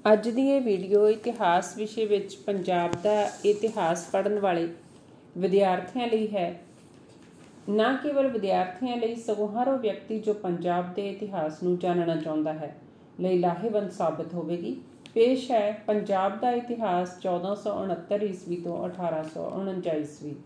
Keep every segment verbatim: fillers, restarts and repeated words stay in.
ਅੱਜ ਦੀ ਇਹ ਵੀਡੀਓ ਇਤਿਹਾਸ ਵਿਸ਼ੇ ਵਿੱਚ ਪੰਜਾਬ ਦਾ ਇਤਿਹਾਸ ਪੜ੍ਹਨ ਵਾਲੇ ਵਿਦਿਆਰਥੀਆਂ ਲਈ ਹੈ। ਨਾ ਕੇਵਲ ਵਿਦਿਆਰਥੀਆਂ ਲਈ ਸਗੋਂ ਹਰ ਉਹ ਵਿਅਕਤੀ ਜੋ ਪੰਜਾਬ ਦੇ ਇਤਿਹਾਸ ਨੂੰ ਜਾਣਨਾ ਚਾਹੁੰਦਾ ਹੈ ਲਈ ਲਾਹੇਵੰਦ ਸਾਬਤ ਹੋਵੇਗੀ। ਪੇਸ਼ ਹੈ ਪੰਜਾਬ ਦਾ ਇਤਿਹਾਸ ਚੌਦਾਂ ਸੌ ਉਣਹੱਤਰ ਈਸਵੀ ਤੋਂ ਅਠਾਰਾਂ ਸੌ ਉਣੰਜਾ ਈਸਵੀ।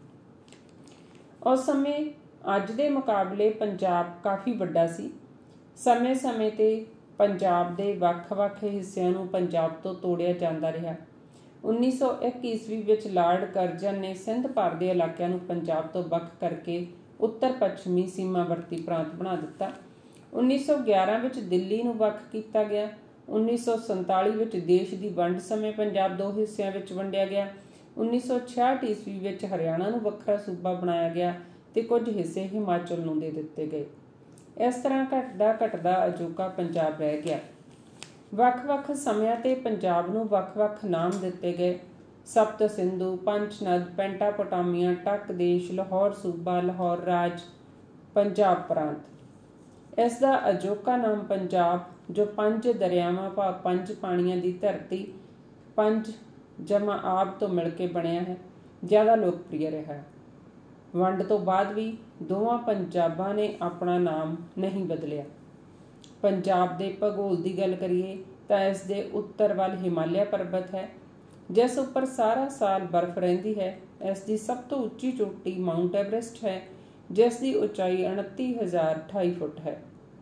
ਉਸ ਸਮੇਂ ਅੱਜ ਦੇ ਮੁਕਾਬਲੇ ਪੰਜਾਬ ਕਾਫੀ ਵੱਡਾ ਸੀ। ਸਮੇਂ ਸਮੇਂ ਤੇ ਪੰਜਾਬ ਦੇ ਵੱਖ-ਵੱਖ ਹਿੱਸਿਆਂ ਨੂੰ ਪੰਜਾਬ ਤੋਂ ਤੋੜਿਆ ਜਾਂਦਾ ਰਿਹਾ। ਉੱਨੀ ਸੌ ਇੱਕ ਈਸਵੀ ਵਿੱਚ ਲਾਰਡ ਕਰਜ਼ਨ ਨੇ ਸਿੰਧ ਭਰ ਦੇ ਇਲਾਕਿਆਂ ਨੂੰ ਪੰਜਾਬ ਤੋਂ ਵੱਖ ਕਰਕੇ ਉੱਤਰ ਪੱਛਮੀ ਸੀਮਾਵਰਤੀ ਪ੍ਰਾਂਤ ਬਣਾ ਦਿੱਤਾ। ਉੱਨੀ ਸੌ ਗਿਆਰਾਂ ਵਿੱਚ ਦਿੱਲੀ ਨੂੰ ਵੱਖ ਕੀਤਾ ਗਿਆ। ਉੱਨੀ ਸੌ ਸੰਤਾਲੀ ਵਿੱਚ ਦੇਸ਼ ਦੀ ਵੰਡ ਸਮੇਂ ਪੰਜਾਬ ਦੋ ਹਿੱਸਿਆਂ ਵਿੱਚ ਵੰਡਿਆ ਗਿਆ। ਉੱਨੀ ਸੌ ਛਿਆਹਠ ਈਸਵੀ ਵਿੱਚ ਹਰਿਆਣਾ ਨੂੰ ਵੱਖਰਾ ਸੂਬਾ ਬਣਾਇਆ ਗਿਆ ਤੇ ਕੁਝ ਹਿੱਸੇ ਹਿਮਾਚਲ ਨੂੰ ਦੇ ਦਿੱਤੇ ਗਏ। ਇਸ ਤਰ੍ਹਾਂ ਘਟਦਾ ਘਟਦਾ ਅਜੋਕਾ ਪੰਜਾਬ ਰਹਿ ਗਿਆ। ਵੱਖ-ਵੱਖ ਸਮਿਆਂ ਤੇ ਪੰਜਾਬ ਨੂੰ ਵੱਖ-ਵੱਖ ਨਾਮ ਦਿੱਤੇ ਗਏ। ਸਪਤ ਸਿੰਧੂ, ਪੰਚਨਦ, ਪੈਂਟਾਪੋਟਾਮੀਆ, ਟੱਕ ਦੇਸ਼, ਲਾਹੌਰ ਸੂਬਾ, ਲਾਹੌਰ ਰਾਜ, ਪੰਜਾਬ ਪ੍ਰਾਂਤ। ਇਸ ਦਾ ਅਜੋਕਾ ਨਾਮ ਪੰਜਾਬ, ਜੋ ਪੰਜ ਦਰਿਆਵਾਂ ਭਾਵ ਪੰਜ ਪਾਣੀਆਂ ਦੀ ਧਰਤੀ ਪੰਜ ਜਮਾ ਆਬ ਤੋਂ ਮਿਲ ਕੇ ਬਣਿਆ ਹੈ, ਜ਼ਿਆਦਾ ਲੋਕਪ੍ਰਿਯ ਰਿਹਾ। ਵੰਡ ਤੋਂ ਬਾਅਦ ਵੀ ਦੋਵਾਂ ਪੰਜਾਬਾਂ ਨੇ ਆਪਣਾ ਨਾਮ ਨਹੀਂ ਬਦਲਿਆ। ਪੰਜਾਬ ਦੇ ਭੂਗੋਲ ਦੀ ਗੱਲ ਕਰੀਏ ਤਾਂ ਇਸ ਦੇ ਉੱਤਰ ਵੱਲ ਹਿਮਾਲਿਆ ਪਰਬਤ ਹੈ, ਜਿਸ ਉੱਪਰ ਸਾਰਾ ਸਾਲ ਬਰਫ਼ ਰਹਿੰਦੀ ਹੈ। ਇਸ ਦੀ ਸਭ ਤੋਂ ਉੱਚੀ ਚੋਟੀ ਮਾਊਂਟ ਐਵਰੈਸਟ ਹੈ, ਜਿਸ ਦੀ ਉਚਾਈ ਉਨੱਤੀ ਹਜ਼ਾਰ ਅਠਾਈ ਫੁੱਟ ਹੈ।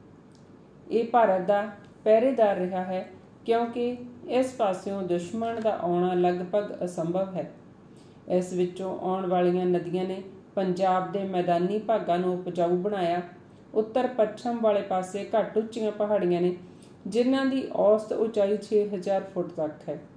ਇਹ ਭਾਰਤ ਦਾ ਪਹਿਰੇਦਾਰ ਰਿਹਾ ਹੈ, ਕਿਉਂਕਿ ਇਸ ਪਾਸਿਓਂ ਦੁਸ਼ਮਣ ਦਾ ਆਉਣਾ ਲਗਭਗ ਅਸੰਭਵ ਹੈ। ਇਸ ਵਿੱਚੋਂ ਆਉਣ ਵਾਲੀਆਂ ਨਦੀਆਂ ਨੇ ਪੰਜਾਬ ਦੇ ਮੈਦਾਨੀ ਭਾਗਾਂ ਨੂੰ ਉਪਜਾਊ ਬਣਾਇਆ। ਉੱਤਰ ਪੱਛਮ ਵਾਲੇ ਪਾਸੇ ਘੱਟ ਉੱਚੀਆਂ ਪਹਾੜੀਆਂ ਨੇ, ਜਿਨ੍ਹਾਂ ਦੀ ਔਸਤ ਉਚਾਈ ਛੇ ਹਜ਼ਾਰ ਫੁੱਟ ਤੱਕ ਹੈ।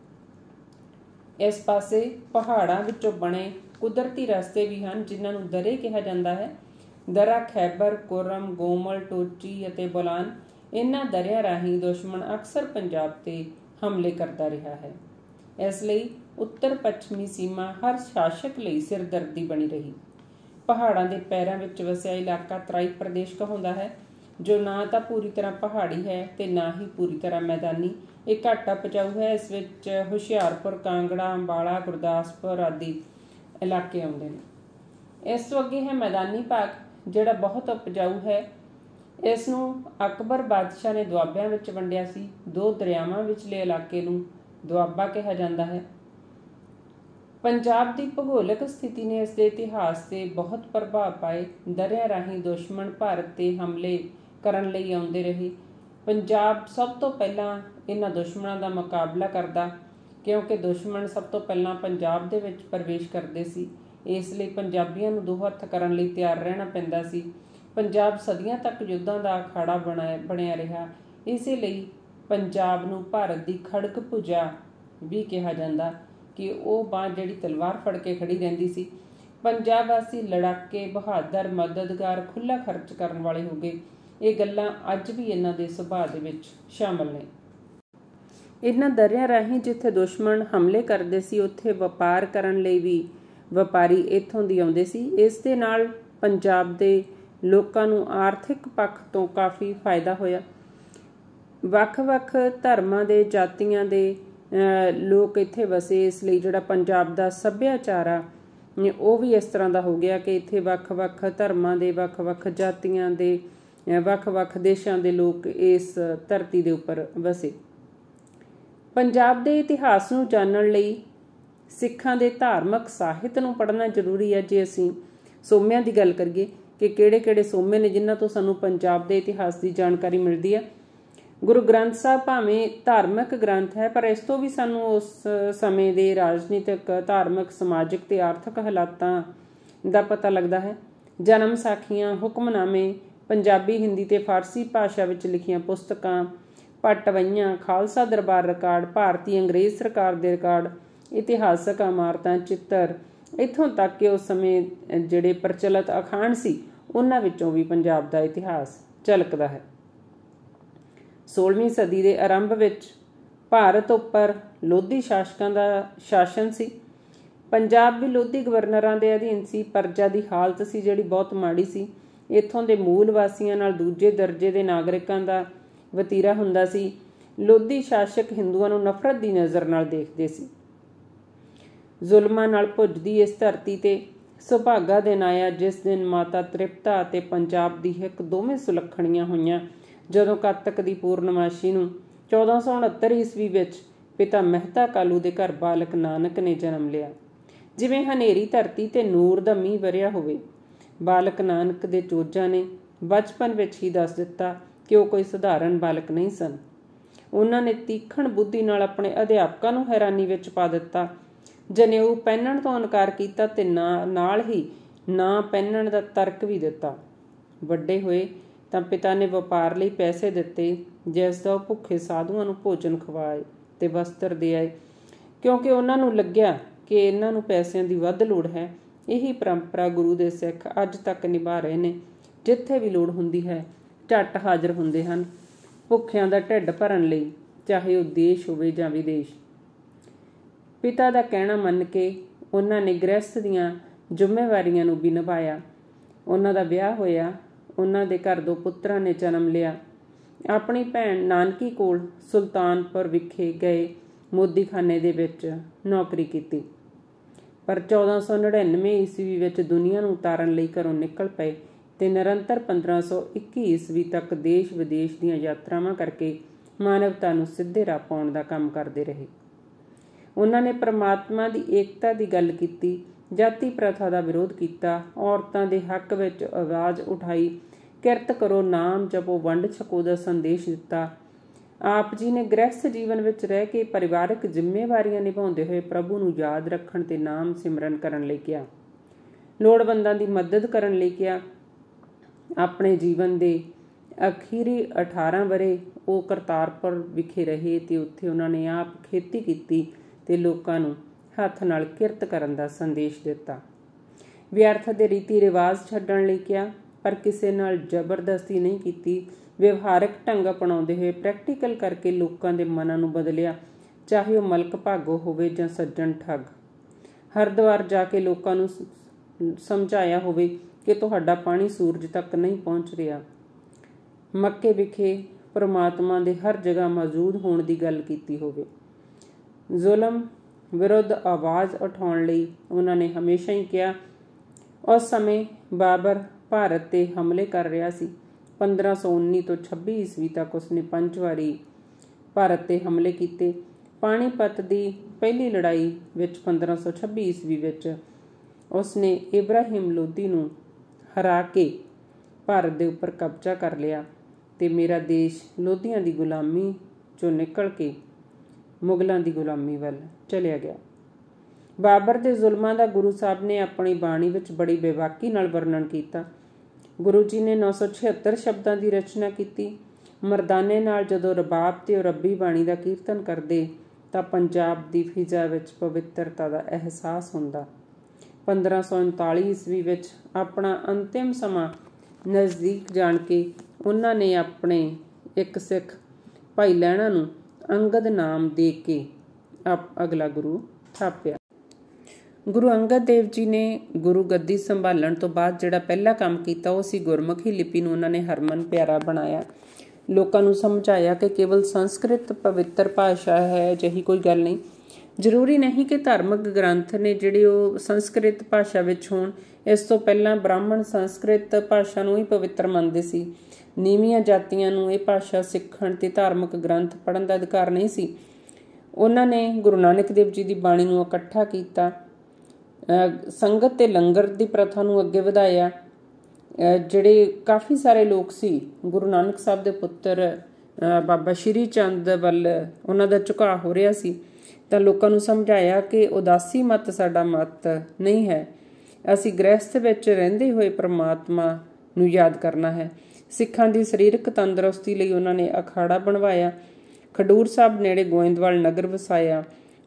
ਇਸ ਪਾਸੇ ਪਹਾੜਾਂ ਵਿੱਚੋਂ ਬਣੇ ਕੁਦਰਤੀ ਰਸਤੇ ਵੀ ਹਨ, ਜਿਨ੍ਹਾਂ ਨੂੰ ਦਰੇ ਕਿਹਾ ਜਾਂਦਾ ਹੈ। ਦਰਾ ਖੈਬਰ, ਕੁਰਮ, ਗੋਮਲ, ਟੋਚੀ ਅਤੇ ਬੋਲਾਨ, ਇਹਨਾਂ ਦਰਿਆਂ ਰਾਹੀਂ ਦੁਸ਼ਮਣ ਅਕਸਰ ਪੰਜਾਬ ਤੇ ਹਮਲੇ ਕਰਦਾ ਰਿਹਾ ਹੈ। ਇਸ ਲਈ ਉੱਤਰ ਪੱਛਮੀ ਸੀਮਾ ਹਰ ਸ਼ਾਸਕ ਲਈ ਸਿਰਦਰਦੀ ਬਣੀ ਰਹੀ। ਪਹਾੜਾਂ ਦੇ ਪੈਰਾਂ ਵਿੱਚ ਵਸਿਆ ਇਲਾਕਾ ਤਰਾਈ ਪ੍ਰਦੇਸ਼ ਕਹਾਉਂਦਾ ਹੈ, ਜੋ ਨਾ ਤਾਂ ਪੂਰੀ ਤਰ੍ਹਾਂ ਪਹਾੜੀ ਹੈ ਤੇ ਨਾ ਹੀ ਪੂਰੀ ਤਰ੍ਹਾਂ ਮੈਦਾਨੀ। ਇਹ ਘੱਟ ਉਪਜਾਊ ਹੈ। ਇਸ ਵਿੱਚ ਹੁਸ਼ਿਆਰਪੁਰ, ਕਾਂਗੜਾ, ਅੰਬਾਲਾ, ਗੁਰਦਾਸਪੁਰ ਆਦਿ ਇਲਾਕੇ ਆਉਂਦੇ ਨੇ। ਇਸ ਤੋਂ ਅੱਗੇ ਹੈ ਮੈਦਾਨੀ ਭਾਗ, ਜਿਹੜਾ ਬਹੁਤ ਉਪਜਾਊ ਹੈ। ਇਸ ਨੂੰ ਅਕਬਰ ਬਾਦਸ਼ਾਹ ਨੇ ਦੁਆਬਿਆਂ ਵਿੱਚ ਵੰਡਿਆ ਸੀ। ਦੋ ਦਰਿਆਵਾਂ ਵਿਚਲੇ ਇਲਾਕੇ ਨੂੰ ਦੁਆਬਾ ਕਿਹਾ ਜਾਂਦਾ ਹੈ। ਪੰਜਾਬ ਦੀ ਭੂਗੋਲਿਕ ਸਥਿਤੀ ਨੇ ਇਸ ਦੇ ਇਤਿਹਾਸ ਤੇ ਬਹੁਤ ਪ੍ਰਭਾਵ ਪਾਏ। ਦਰਿਆਂ ਰਾਹੀਂ ਦੁਸ਼ਮਣ ਭਾਰਤ ਤੇ ਹਮਲੇ ਕਰਨ ਲਈ ਆਉਂਦੇ ਰਹੇ। ਪੰਜਾਬ ਸਭ ਤੋਂ ਪਹਿਲਾਂ ਇਹਨਾਂ ਦੁਸ਼ਮਣਾਂ ਦਾ ਮੁਕਾਬਲਾ ਕਰਦਾ, ਕਿਉਂਕਿ ਦੁਸ਼ਮਣ ਸਭ ਤੋਂ ਪਹਿਲਾਂ ਪੰਜਾਬ ਦੇ ਵਿੱਚ ਪ੍ਰਵੇਸ਼ ਕਰਦੇ ਸੀ। ਇਸ ਲਈ ਪੰਜਾਬੀਆਂ ਨੂੰ ਦੋ ਹੱਥ ਕਰਨ ਲਈ ਤਿਆਰ ਰਹਿਣਾ ਪੈਂਦਾ ਸੀ। ਪੰਜਾਬ ਸਦੀਆਂ ਤੱਕ ਯੁੱਧਾਂ ਦਾ ਅਖਾੜਾ ਬਣਿਆ ਬਣਿਆ ਰਿਹਾ। ਇਸੇ ਲਈ ਪੰਜਾਬ ਨੂੰ ਭਾਰਤ ਦੀ ਖੜਗ ਭੁਜਾ ਵੀ ਕਿਹਾ ਜਾਂਦਾ, ਕਿ ਉਹ ਬਾਂਹ ਜਿਹੜੀ ਤਲਵਾਰ ਫੜ ਕੇ ਖੜੀ ਰਹਿੰਦੀ ਸੀ। ਪੰਜਾਬ ਵਾਸੀ ਲੜਾਕੇ, ਬਹਾਦਰ, ਮਦਦਗਾਰ, ਖੁੱਲ੍ਹਾ ਖਰਚ ਕਰਨ ਵਾਲੇ ਹੋ ਗਏ। ਇਹ ਗੱਲਾਂ ਅੱਜ ਵੀ ਇਹਨਾਂ ਦੇ ਸੁਭਾਅ ਦੇ ਵਿੱਚ ਸ਼ਾਮਲ ਨੇ। ਇਹਨਾਂ ਦਰਿਆਂ ਰਾਹੀਂ ਜਿੱਥੇ ਦੁਸ਼ਮਣ ਹਮਲੇ ਕਰਦੇ ਸੀ, ਉੱਥੇ ਵਪਾਰ ਕਰਨ ਲਈ ਵੀ ਵਪਾਰੀ ਇੱਥੋਂ ਦੀ ਆਉਂਦੇ ਸੀ। ਇਸ ਦੇ ਨਾਲ ਪੰਜਾਬ ਦੇ ਲੋਕਾਂ ਨੂੰ ਆਰਥਿਕ ਪੱਖ ਤੋਂ ਕਾਫੀ ਫਾਇਦਾ ਹੋਇਆ। ਵੱਖ-ਵੱਖ ਧਰਮਾਂ ਦੇ, ਜਾਤੀਆਂ ਦੇ ਲੋਕ ਇੱਥੇ ਵਸੇ। ਇਸ ਲਈ ਜਿਹੜਾ ਪੰਜਾਬ ਦਾ ਸੱਭਿਆਚਾਰ ਆ ਉਹ ਵੀ ਇਸ ਤਰ੍ਹਾਂ ਦਾ ਹੋ ਗਿਆ ਕਿ ਇੱਥੇ ਵੱਖ-ਵੱਖ ਧਰਮਾਂ ਦੇ, ਵੱਖ-ਵੱਖ ਜਾਤੀਆਂ ਦੇ, ਵੱਖ-ਵੱਖ ਦੇਸ਼ਾਂ ਦੇ ਲੋਕ ਇਸ ਧਰਤੀ ਦੇ ਉੱਪਰ ਵਸੇ। ਪੰਜਾਬ ਦੇ ਇਤਿਹਾਸ ਨੂੰ ਜਾਣਨ ਲਈ ਸਿੱਖਾਂ ਦੇ ਧਾਰਮਿਕ ਸਾਹਿਤ ਨੂੰ ਪੜ੍ਹਨਾ ਜ਼ਰੂਰੀ ਹੈ। ਜੇ ਅਸੀਂ ਸੋਮਿਆਂ ਦੀ ਗੱਲ ਕਰੀਏ ਕਿ ਕਿਹੜੇ-ਕਿਹੜੇ ਸੋਮੇ ਨੇ ਜਿਨ੍ਹਾਂ ਤੋਂ ਸਾਨੂੰ ਪੰਜਾਬ ਦੇ ਇਤਿਹਾਸ ਦੀ ਜਾਣਕਾਰੀ ਮਿਲਦੀ ਹੈ। ਗੁਰੂ ਗ੍ਰੰਥ ਸਾਹਿਬ ਭਾਵੇਂ ਧਾਰਮਿਕ ਗ੍ਰੰਥ ਹੈ, ਪਰ ਇਸ ਤੋਂ ਵੀ ਸਾਨੂੰ ਉਸ ਸਮੇਂ ਦੇ ਰਾਜਨੀਤਿਕ, ਧਾਰਮਿਕ, ਸਮਾਜਿਕ ਤੇ ਆਰਥਿਕ ਹਾਲਾਤਾਂ ਦਾ ਪਤਾ ਲੱਗਦਾ ਹੈ। ਜਨਮ ਸਾਖੀਆਂ, ਹੁਕਮਨਾਮੇ, ਪੰਜਾਬੀ, ਹਿੰਦੀ ਤੇ ਫਾਰਸੀ ਭਾਸ਼ਾ ਵਿੱਚ ਲਿਖੀਆਂ ਪੁਸਤਕਾਂ, ਪਟਵਈਆਂ, ਖਾਲਸਾ ਦਰਬਾਰ ਰਿਕਾਰਡ, ਭਾਰਤੀ ਅੰਗਰੇਜ਼ ਸਰਕਾਰ ਦੇ ਰਿਕਾਰਡ, ਇਤਿਹਾਸਕ ਇਮਾਰਤਾਂ, ਚਿੱਤਰ, ਇੱਥੋਂ ਤੱਕ ਕਿ ਉਸ ਸਮੇਂ ਜਿਹੜੇ ਪ੍ਰਚਲਿਤ ਅਖਾਣ ਸੀ, ਉਹਨਾਂ ਵਿੱਚੋਂ ਵੀ ਪੰਜਾਬ ਦਾ ਇਤਿਹਾਸ ਝਲਕਦਾ ਹੈ। ਸੋਲਵੀਂ ਸਦੀ ਦੇ ਆਰੰਭ ਵਿੱਚ ਭਾਰਤ ਉੱਪਰ ਲੋਧੀ ਸ਼ਾਸਕਾਂ ਦਾ ਸ਼ਾਸਨ ਸੀ। ਪੰਜਾਬ ਵੀ ਲੋਧੀ ਗਵਰਨਰਾਂ ਦੇ ਅਧੀਨ ਸੀ। ਪਰਜਾ ਦੀ ਹਾਲਤ ਸੀ ਜਿਹੜੀ ਬਹੁਤ ਮਾੜੀ ਸੀ। ਇੱਥੋਂ ਦੇ ਮੂਲ ਵਾਸੀਆਂ ਨਾਲ ਦੂਜੇ ਦਰਜੇ ਦੇ ਨਾਗਰਿਕਾਂ ਦਾ ਵਤੀਰਾ ਹੁੰਦਾ ਸੀ। ਲੋਧੀ ਸ਼ਾਸਕ ਹਿੰਦੂਆਂ ਨੂੰ ਨਫ਼ਰਤ ਦੀ ਨਜ਼ਰ ਨਾਲ ਦੇਖਦੇ ਸੀ। ਜ਼ੁਲਮਾਂ ਨਾਲ ਭੁੱਜਦੀ ਇਸ ਧਰਤੀ ਤੇ ਸੁਭਾਗਾ ਦਿਨ ਆਇਆ ਜਿਸ ਦਿਨ ਮਾਤਾ ਤ੍ਰਿਪਤਾ ਅਤੇ ਪੰਜਾਬ ਦੀ ਹਿੱਕ ਦੋਵੇਂ ਸੁਲੱਖਣੀਆਂ ਹੋਈਆਂ, ਜਦੋਂ ਕੱਤਕ ਦੀ ਪੂਰਨਮਾਸ਼ੀ ਨੂੰ ਚੌਦਾਂ ਸੌ ਉਣਹੱਤਰ ਈਸਵੀ ਵਿੱਚ ਪਿਤਾ ਮਹਿਤਾ ਕਾਲੂ ਦੇ ਘਰ ਬਾਲਕ ਨਾਨਕ ਨੇ ਜਨਮ ਲਿਆ। ਜਿਵੇਂ ਹਨੇਰੀ ਧਰਤੀ ਤੇ ਨੂਰ ਦਾ ਮੀਂਹ ਵਰਿਆ ਹੋਵੇ। ਬਾਲਕ ਨਾਨਕ ਦੇ ਚੋਜਾਂ ਨੇ ਬਚਪਨ ਵਿੱਚ ਹੀ ਦੱਸ ਦਿੱਤਾ ਕਿ ਉਹ ਕੋਈ ਸਧਾਰਨ ਬਾਲਕ ਨਹੀਂ ਸਨ। ਉਹਨਾਂ ਨੇ ਤੀਖਣ ਬੁੱਧੀ ਨਾਲ ਆਪਣੇ ਅਧਿਆਪਕਾਂ ਨੂੰ ਹੈਰਾਨੀ ਵਿੱਚ ਪਾ ਦਿੱਤਾ। ਜਨੇਊ ਪਹਿਨਣ ਤੋਂ ਇਨਕਾਰ ਕੀਤਾ ਤੇ ਨਾ ਨਾਲ ਹੀ ਨਾ ਪਹਿਨਣ ਦਾ ਤਰਕ ਵੀ ਦਿੱਤਾ। ਵੱਡੇ ਹੋਏ ਤਾਂ ਪਿਤਾ ਨੇ ਵਪਾਰ ਲਈ ਪੈਸੇ ਦਿੱਤੇ, ਜਿਸ ਦਾ ਉਹ ਭੁੱਖੇ ਸਾਧੂਆਂ ਨੂੰ ਭੋਜਨ ਖਵਾਏ ਤੇ ਵਸਤਰ ਦੇ ਆਏ, ਕਿਉਂਕਿ ਉਹਨਾਂ ਨੂੰ ਲੱਗਿਆ ਕਿ ਇਹਨਾਂ ਨੂੰ ਪੈਸਿਆਂ ਦੀ ਵੱਧ ਲੋੜ ਹੈ। ਇਹੀ ਪਰੰਪਰਾ ਗੁਰੂ ਦੇ ਸਿੱਖ ਅੱਜ ਤੱਕ ਨਿਭਾ ਰਹੇ ਨੇ। ਜਿੱਥੇ ਵੀ ਲੋੜ ਹੁੰਦੀ ਹੈ ਝੱਟ ਹਾਜ਼ਰ ਹੁੰਦੇ ਹਨ, ਭੁੱਖਿਆਂ ਦਾ ਢਿੱਡ ਭਰਨ ਲਈ, ਚਾਹੇ ਉਹ ਦੇਸ਼ ਹੋਵੇ ਜਾਂ ਵਿਦੇਸ਼। ਪਿਤਾ ਦਾ ਕਹਿਣਾ ਮੰਨ ਕੇ ਉਹਨਾਂ ਨੇ ਗ੍ਰਹਿਸਥ ਦੀਆਂ ਜ਼ਿੰਮੇਵਾਰੀਆਂ ਨੂੰ ਵੀ ਨਿਭਾਇਆ। ਉਹਨਾਂ ਦਾ ਵਿਆਹ ਹੋਇਆ। ਉਹਨਾਂ ਦੇ ਘਰ ਦੋ ਪੁੱਤਰਾਂ ਨੇ ਜਨਮ ਲਿਆ। ਆਪਣੀ ਭੈਣ ਨਾਨਕੀ ਕੋਲ ਸੁਲਤਾਨਪੁਰ ਵਿਖੇ ਗਏ ਮੋਦੀਖਾਨੇ ਦੇ ਵਿੱਚ ਨੌਕਰੀ ਕੀਤੀ, ਪਰ ਚੌਦਾਂ ਸੌ ਨੜਿਨਵੇਂ ਈਸਵੀ ਵਿੱਚ ਦੁਨੀਆ ਨੂੰ ਉਤਾਰਨ ਲਈ ਘਰੋਂ ਨਿਕਲ ਪਏ ਤੇ ਨਿਰੰਤਰ ਪੰਦਰਾਂ ਸੌ ਇੱਕੀ ਈਸਵੀ ਤੱਕ ਦੇਸ਼ ਵਿਦੇਸ਼ ਦੀਆਂ ਯਾਤਰਾਵਾਂ ਕਰਕੇ ਮਾਨਵਤਾ ਨੂੰ ਸਿੱਧੇ ਰਾਹ ਪਾਉਣ ਦਾ ਕੰਮ ਕਰਦੇ ਰਹੇ। ਉਹਨਾਂ ਨੇ ਪਰਮਾਤਮਾ ਦੀ ਏਕਤਾ ਦੀ ਗੱਲ ਕੀਤੀ, ਜਾਤੀ ਪ੍ਰਥਾ ਦਾ ਵਿਰੋਧ ਕੀਤਾ, ਔਰਤਾਂ ਦੇ ਹੱਕ ਵਿੱਚ ਆਵਾਜ਼ ਉਠਾਈ, ਕਿਰਤ ਕਰੋ, ਨਾਮ ਜਪੋ, ਵੰਡ ਛਕੋ ਦਾ ਸੰਦੇਸ਼ ਦਿੱਤਾ। ਆਪ ਜੀ ਨੇ ਗ੍ਰਹਿਸਥ ਜੀਵਨ ਵਿੱਚ ਰਹਿ ਕੇ ਪਰਿਵਾਰਕ ਜ਼ਿੰਮੇਵਾਰੀਆਂ ਨਿਭਾਉਂਦੇ ਹੋਏ ਪ੍ਰਭੂ ਨੂੰ ਯਾਦ ਰੱਖਣ ਤੇ ਨਾਮ ਸਿਮਰਨ ਕਰਨ ਲਈ ਕਿਹਾ, ਲੋੜਵੰਦਾਂ ਦੀ ਮਦਦ ਕਰਨ ਲਈ ਕਿਹਾ। ਆਪਣੇ ਜੀਵਨ ਦੇ ਅਖੀਰੀ ਅਠਾਰਾਂ ਵਰ੍ਹੇ ਉਹ ਕਰਤਾਰਪੁਰ ਵਿਖੇ ਰਹੇ ਤੇ ਉੱਥੇ ਉਹਨਾਂ ਨੇ ਆਪ ਖੇਤੀ ਕੀਤੀ ਤੇ ਲੋਕਾਂ ਨੂੰ ਹੱਥ ਨਾਲ ਕਿਰਤ ਕਰਨ ਦਾ ਸੰਦੇਸ਼ ਦਿੱਤਾ। ਵਿਅਰਥ ਦੇ ਰੀਤੀ ਰਿਵਾਜ ਛੱਡਣ ਲਈ ਕਿਹਾ, ਪਰ ਕਿਸੇ ਨਾਲ ਜ਼ਬਰਦਸਤੀ ਨਹੀਂ ਕੀਤੀ। ਵਿਵਹਾਰਕ ਢੰਗ ਅਪਣਾਉਂਦੇ ਹੋਏ ਪ੍ਰੈਕਟੀਕਲ ਕਰਕੇ ਲੋਕਾਂ ਦੇ ਮਨਾਂ ਨੂੰ ਬਦਲਿਆ, ਚਾਹੇ ਉਹ ਮਲਕ ਭਾਗੋ ਹੋਵੇ ਜਾਂ ਸੱਜਣ ਠੱਗ। ਹਰਿਦੁਆਰ ਜਾ ਕੇ ਲੋਕਾਂ ਨੂੰ ਸਮਝਾਇਆ ਹੋਵੇ ਕਿ ਤੁਹਾਡਾ ਪਾਣੀ ਸੂਰਜ ਤੱਕ ਨਹੀਂ ਪਹੁੰਚ ਰਿਹਾ। ਮੱਕੇ ਵਿਖੇ ਪਰਮਾਤਮਾ ਦੇ ਹਰ ਜਗ੍ਹਾ ਮੌਜੂਦ ਹੋਣ ਦੀ ਗੱਲ ਕੀਤੀ ਹੋਵੇ। ਜ਼ੁਲਮ ਵਿਰੁੱਧ ਆਵਾਜ਼ ਉਠਾਉਣ ਲਈ ਉਹਨਾਂ ਨੇ ਹਮੇਸ਼ਾ ਹੀ ਕਿਹਾ। ਉਸ ਸਮੇਂ ਬਾਬਰ ਭਾਰਤ ਤੇ ਹਮਲੇ ਕਰ ਰਿਹਾ ਸੀ। ਪੰਦਰਾਂ ਸੌ ਉੱਨੀ ਤੋਂ ਛੱਬੀ ਈਸਵੀ ਤੱਕ ਉਸਨੇ ਪੰਜ ਵਾਰੀ ਭਾਰਤ ਤੇ ਹਮਲੇ ਕੀਤੇ। ਪਾਣੀਪਤ ਦੀ ਪਹਿਲੀ ਲੜਾਈ ਵਿੱਚ ਪੰਦਰਾਂ ਸੌ ਛੱਬੀ ਈਸਵੀ ਵਿੱਚ ਉਸਨੇ ਇਬਰਾਹਿਮ ਲੋਧੀ ਨੂੰ ਹਰਾ ਕੇ ਭਾਰਤ ਦੇ ਉੱਪਰ ਕਬਜ਼ਾ ਕਰ ਲਿਆ ਤੇ ਮੇਰਾ ਦੇਸ਼ ਲੋਧੀਆਂ ਦੀ ਗੁਲਾਮੀ ਚੋਂ ਨਿਕਲ ਕੇ ਮੁਗਲਾਂ ਦੀ ਗੁਲਾਮੀ ਵੱਲ ਚਲਿਆ ਗਿਆ। ਬਾਬਰ ਦੇ ਜ਼ੁਲਮਾਂ ਦਾ ਗੁਰੂ ਸਾਹਿਬ ਨੇ ਆਪਣੀ ਬਾਣੀ ਵਿੱਚ ਬੜੀ ਬੇਬਾਕੀ ਨਾਲ ਵਰਣਨ ਕੀਤਾ। ਗੁਰੂ ਜੀ ਨੇ ਨੌ ਸੌ ਛਿਹੱਤਰ ਸ਼ਬਦਾਂ ਦੀ ਰਚਨਾ ਕੀਤੀ। ਮਰਦਾਨੇ ਨਾਲ ਜਦੋਂ ਰਬਾਬ ਤੇ ਉਹ ਰੱਬੀ ਬਾਣੀ ਦਾ ਕੀਰਤਨ ਕਰਦੇ ਤਾਂ ਪੰਜਾਬ ਦੀ ਫਿਜ਼ਾ ਵਿੱਚ ਪਵਿੱਤਰਤਾ ਦਾ ਅਹਿਸਾਸ ਹੁੰਦਾ। ਪੰਦਰਾਂ ਸੌ ਉਨਤਾਲੀ ਈਸਵੀ ਵਿੱਚ ਆਪਣਾ ਅੰਤਿਮ ਸਮਾਂ ਨਜ਼ਦੀਕ ਜਾਣ ਕੇ ਉਹਨਾਂ ਨੇ ਆਪਣੇ ਇੱਕ ਸਿੱਖ ਭਾਈ ਲਹਿਣਾ ਨੂੰ ਅੰਗਦ ਨਾਮ ਦੇ ਕੇ ਆਪ ਅਗਲਾ ਗੁਰੂ ਥਾਪਿਆ। ਗੁਰੂ ਅੰਗਦ ਦੇਵ ਜੀ ਨੇ ਗੁਰੂ ਗੱਦੀ ਸੰਭਾਲਣ ਤੋਂ ਬਾਅਦ ਜਿਹੜਾ ਪਹਿਲਾ ਕੰਮ ਕੀਤਾ ਉਹ ਸੀ ਗੁਰਮੁਖੀ ਲਿਪੀ ਨੂੰ ਉਹਨਾਂ ਨੇ ਹਰਮਨ ਪਿਆਰਾ ਬਣਾਇਆ। ਲੋਕਾਂ ਨੂੰ ਸਮਝਾਇਆ ਕਿ ਕੇਵਲ ਸੰਸਕ੍ਰਿਤ ਪਵਿੱਤਰ ਭਾਸ਼ਾ ਹੈ, ਅਜਿਹੀ ਕੋਈ ਗੱਲ ਨਹੀਂ। ਜ਼ਰੂਰੀ ਨਹੀਂ ਕਿ ਧਾਰਮਿਕ ਗ੍ਰੰਥ ਨੇ ਜਿਹੜੇ ਉਹ ਸੰਸਕ੍ਰਿਤ ਭਾਸ਼ਾ ਵਿੱਚ ਹੋਣ। ਇਸ ਤੋਂ ਪਹਿਲਾਂ ਬ੍ਰਾਹਮਣ ਸੰਸਕ੍ਰਿਤ ਭਾਸ਼ਾ ਨੂੰ ਹੀ ਪਵਿੱਤਰ ਮੰਨਦੇ ਸੀ। ਨੀਵੀਆਂ ਜਾਤੀਆਂ ਨੂੰ ਇਹ ਭਾਸ਼ਾ ਸਿੱਖਣ ਤੇ ਧਾਰਮਿਕ ਗ੍ਰੰਥ ਪੜ੍ਹਨ ਦਾ ਅਧਿਕਾਰ ਨਹੀਂ ਸੀ। ਉਹਨਾਂ ਨੇ ਗੁਰੂ ਨਾਨਕ ਦੇਵ ਜੀ ਦੀ ਬਾਣੀ ਨੂੰ ਇਕੱਠਾ ਕੀਤਾ, ਸੰਗਤ ਤੇ ਲੰਗਰ ਦੀ ਪ੍ਰਥਾ ਨੂੰ ਅੱਗੇ ਵਧਾਇਆ। ਜਿਹੜੇ ਕਾਫੀ ਸਾਰੇ ਲੋਕ ਸੀ, ਗੁਰੂ ਨਾਨਕ ਸਾਹਿਬ ਦੇ ਪੁੱਤਰ ਬਾਬਾ ਸ਼੍ਰੀ ਚੰਦ ਵੱਲ ਉਹਨਾਂ ਦਾ ਝੁਕਾਅ ਹੋ ਰਿਹਾ ਸੀ, ਤਾਂ ਲੋਕਾਂ ਨੂੰ ਸਮਝਾਇਆ ਕਿ ਉਦਾਸੀ ਮਤ ਸਾਡਾ ਮਤ ਨਹੀਂ ਹੈ। ਅਸੀਂ ਗ੍ਰਹਿਸਥ ਵਿੱਚ ਰਹਿੰਦੇ ਹੋਏ ਪ੍ਰਮਾਤਮਾ ਨੂੰ ਯਾਦ ਕਰਨਾ ਹੈ। ਸਿੱਖਾਂ ਦੀ ਸਰੀਰਕ ਤੰਦਰੁਸਤੀ ਲਈ ਉਹਨਾਂ ਨੇ ਅਖਾੜਾ ਬਣਵਾਇਆ। ਖਡੂਰ ਸਾਹਿਬ ਨੇੜੇ ਗੋਇੰਦਵਾਲ ਨਗਰ ਵਸਾਇਆ।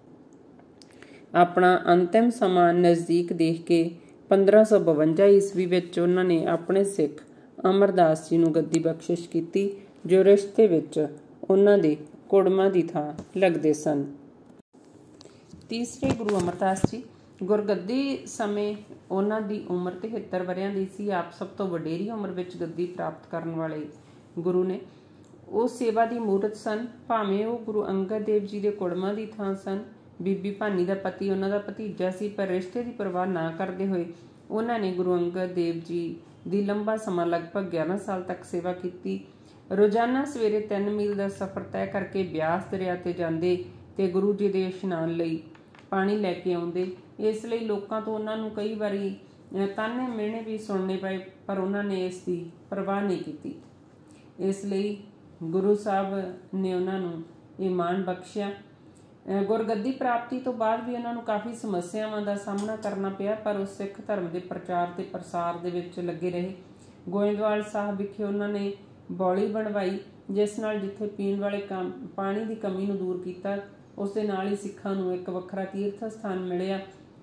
ਆਪਣਾ ਅੰਤਿਮ ਸਮਾਂ ਨਜ਼ਦੀਕ ਦੇਖ ਕੇ ਪੰਦਰਾਂ ਸੌ ਬਵੰਜਾ ਈਸਵੀ ਵਿੱਚ ਉਹਨਾਂ ਨੇ ਆਪਣੇ ਸਿੱਖ ਅਮਰਦਾਸ ਜੀ ਨੂੰ ਗੱਦੀ ਬਖਸ਼ਿਸ਼ ਕੀਤੀ, ਜੋ ਰਿਸ਼ਤੇ ਵਿੱਚ ਉਹਨਾਂ ਦੇ ਕੁੜਮਾਂ ਦੀ ਥਾਂ ਲੱਗਦੇ ਸਨ। ਤੀਸਰੇ ਗੁਰੂ ਅਮਰਦਾਸ ਜੀ ਗੁਰਗੱਦੀ ਸਮੇਂ ਉਹਨਾਂ ਦੀ ਉਮਰ ਤਿਹੱਤਰ ਵਰ੍ਹਿਆਂ ਦੀ ਸੀ। ਆਪ ਸਭ ਤੋਂ ਵਡੇਰੀ ਉਮਰ ਵਿੱਚ ਗੱਦੀ ਪ੍ਰਾਪਤ ਕਰਨ ਵਾਲੇ ਗੁਰੂ ਨੇ। ਉਹ ਸੇਵਾ ਦੀ ਮੂਰਤ ਸਨ। ਭਾਵੇਂ ਉਹ ਗੁਰੂ ਅੰਗਦ ਦੇਵ ਜੀ ਦੇ ਕੁੜਮਾਂ ਦੀ ਥਾਂ ਸਨ। ਬੀਬੀ ਭਾਨੀ ਦਾ ਪਤੀ ਉਹਨਾਂ ਦਾ ਭਤੀਜਾ ਸੀ, ਪਰ ਰਿਸ਼ਤੇ ਦੀ ਪਰਵਾਹ ਨਾ ਕਰਦੇ ਹੋਏ ਉਹਨਾਂ ਨੇ ਗੁਰੂ ਅੰਗਦ ਦੇਵ ਜੀ ਦੀ ਲੰਬਾ ਸਮਾਂ ਲਗਭਗ ਗਿਆਰਾਂ ਸਾਲ ਤੱਕ ਸੇਵਾ ਕੀਤੀ। ਰੋਜ਼ਾਨਾ ਸਵੇਰੇ ਤਿੰਨ ਮੀਲ ਦਾ ਸਫ਼ਰ ਤੈਅ ਕਰਕੇ ਬਿਆਸ ਦਰਿਆ 'ਤੇ ਜਾਂਦੇ ਤੇ ਗੁਰੂ ਜੀ ਦੇ ਇਸ਼ਨਾਨ ਲਈ ਪਾਣੀ ਲੈ ਕੇ ਆਉਂਦੇ। ਇਸ ਲਈ ਲੋਕਾਂ ਤੋਂ ਉਹਨਾਂ ਨੂੰ ਕਈ ਵਾਰੀ ਤਾਨੇ ਮਿਹਣੇ ਵੀ ਸੁਣਨੇ ਪਏ, ਪਰ ਉਹਨਾਂ ਨੇ ਇਸ ਦੀ ਪਰਵਾਹ ਨਹੀਂ ਕੀਤੀ। ਇਸ ਲਈ ਗੁਰੂ ਸਾਹਿਬ ਨੇ ਉਹਨਾਂ ਨੂੰ ਇਹ ਮਾਣ ਬਖਸ਼ਿਆ। ਗੁਰਗੱਦੀ ਪ੍ਰਾਪਤੀ ਤੋਂ ਬਾਅਦ ਵੀ ਉਹਨਾਂ ਨੂੰ ਕਾਫੀ ਸਮੱਸਿਆਵਾਂ ਦਾ ਸਾਹਮਣਾ ਕਰਨਾ ਪਿਆ, ਪਰ ਉਹ ਸਿੱਖ ਧਰਮ ਦੇ ਪ੍ਰਚਾਰ ਤੇ ਪ੍ਰਸਾਰ ਦੇ ਵਿੱਚ ਲੱਗੇ ਰਹੇ। ਗੋਇੰਦਵਾਲ ਸਾਹਿਬ ਵਿਖੇ ਉਹਨਾਂ ਨੇ ਬੌਲੀ ਬਣਵਾਈ, ਜਿਸ ਨਾਲ ਜਿੱਥੇ ਪੀਣ ਵਾਲੇ ਕੰਮ ਪਾਣੀ ਦੀ ਕਮੀ ਨੂੰ ਦੂਰ ਕੀਤਾ, ਉਸ ਦੇ ਨਾਲ ਹੀ ਸਿੱਖਾਂ ਨੂੰ ਇੱਕ ਵੱਖਰਾ ਤੀਰਥ ਸਥਾਨ ਮਿਲਿਆ।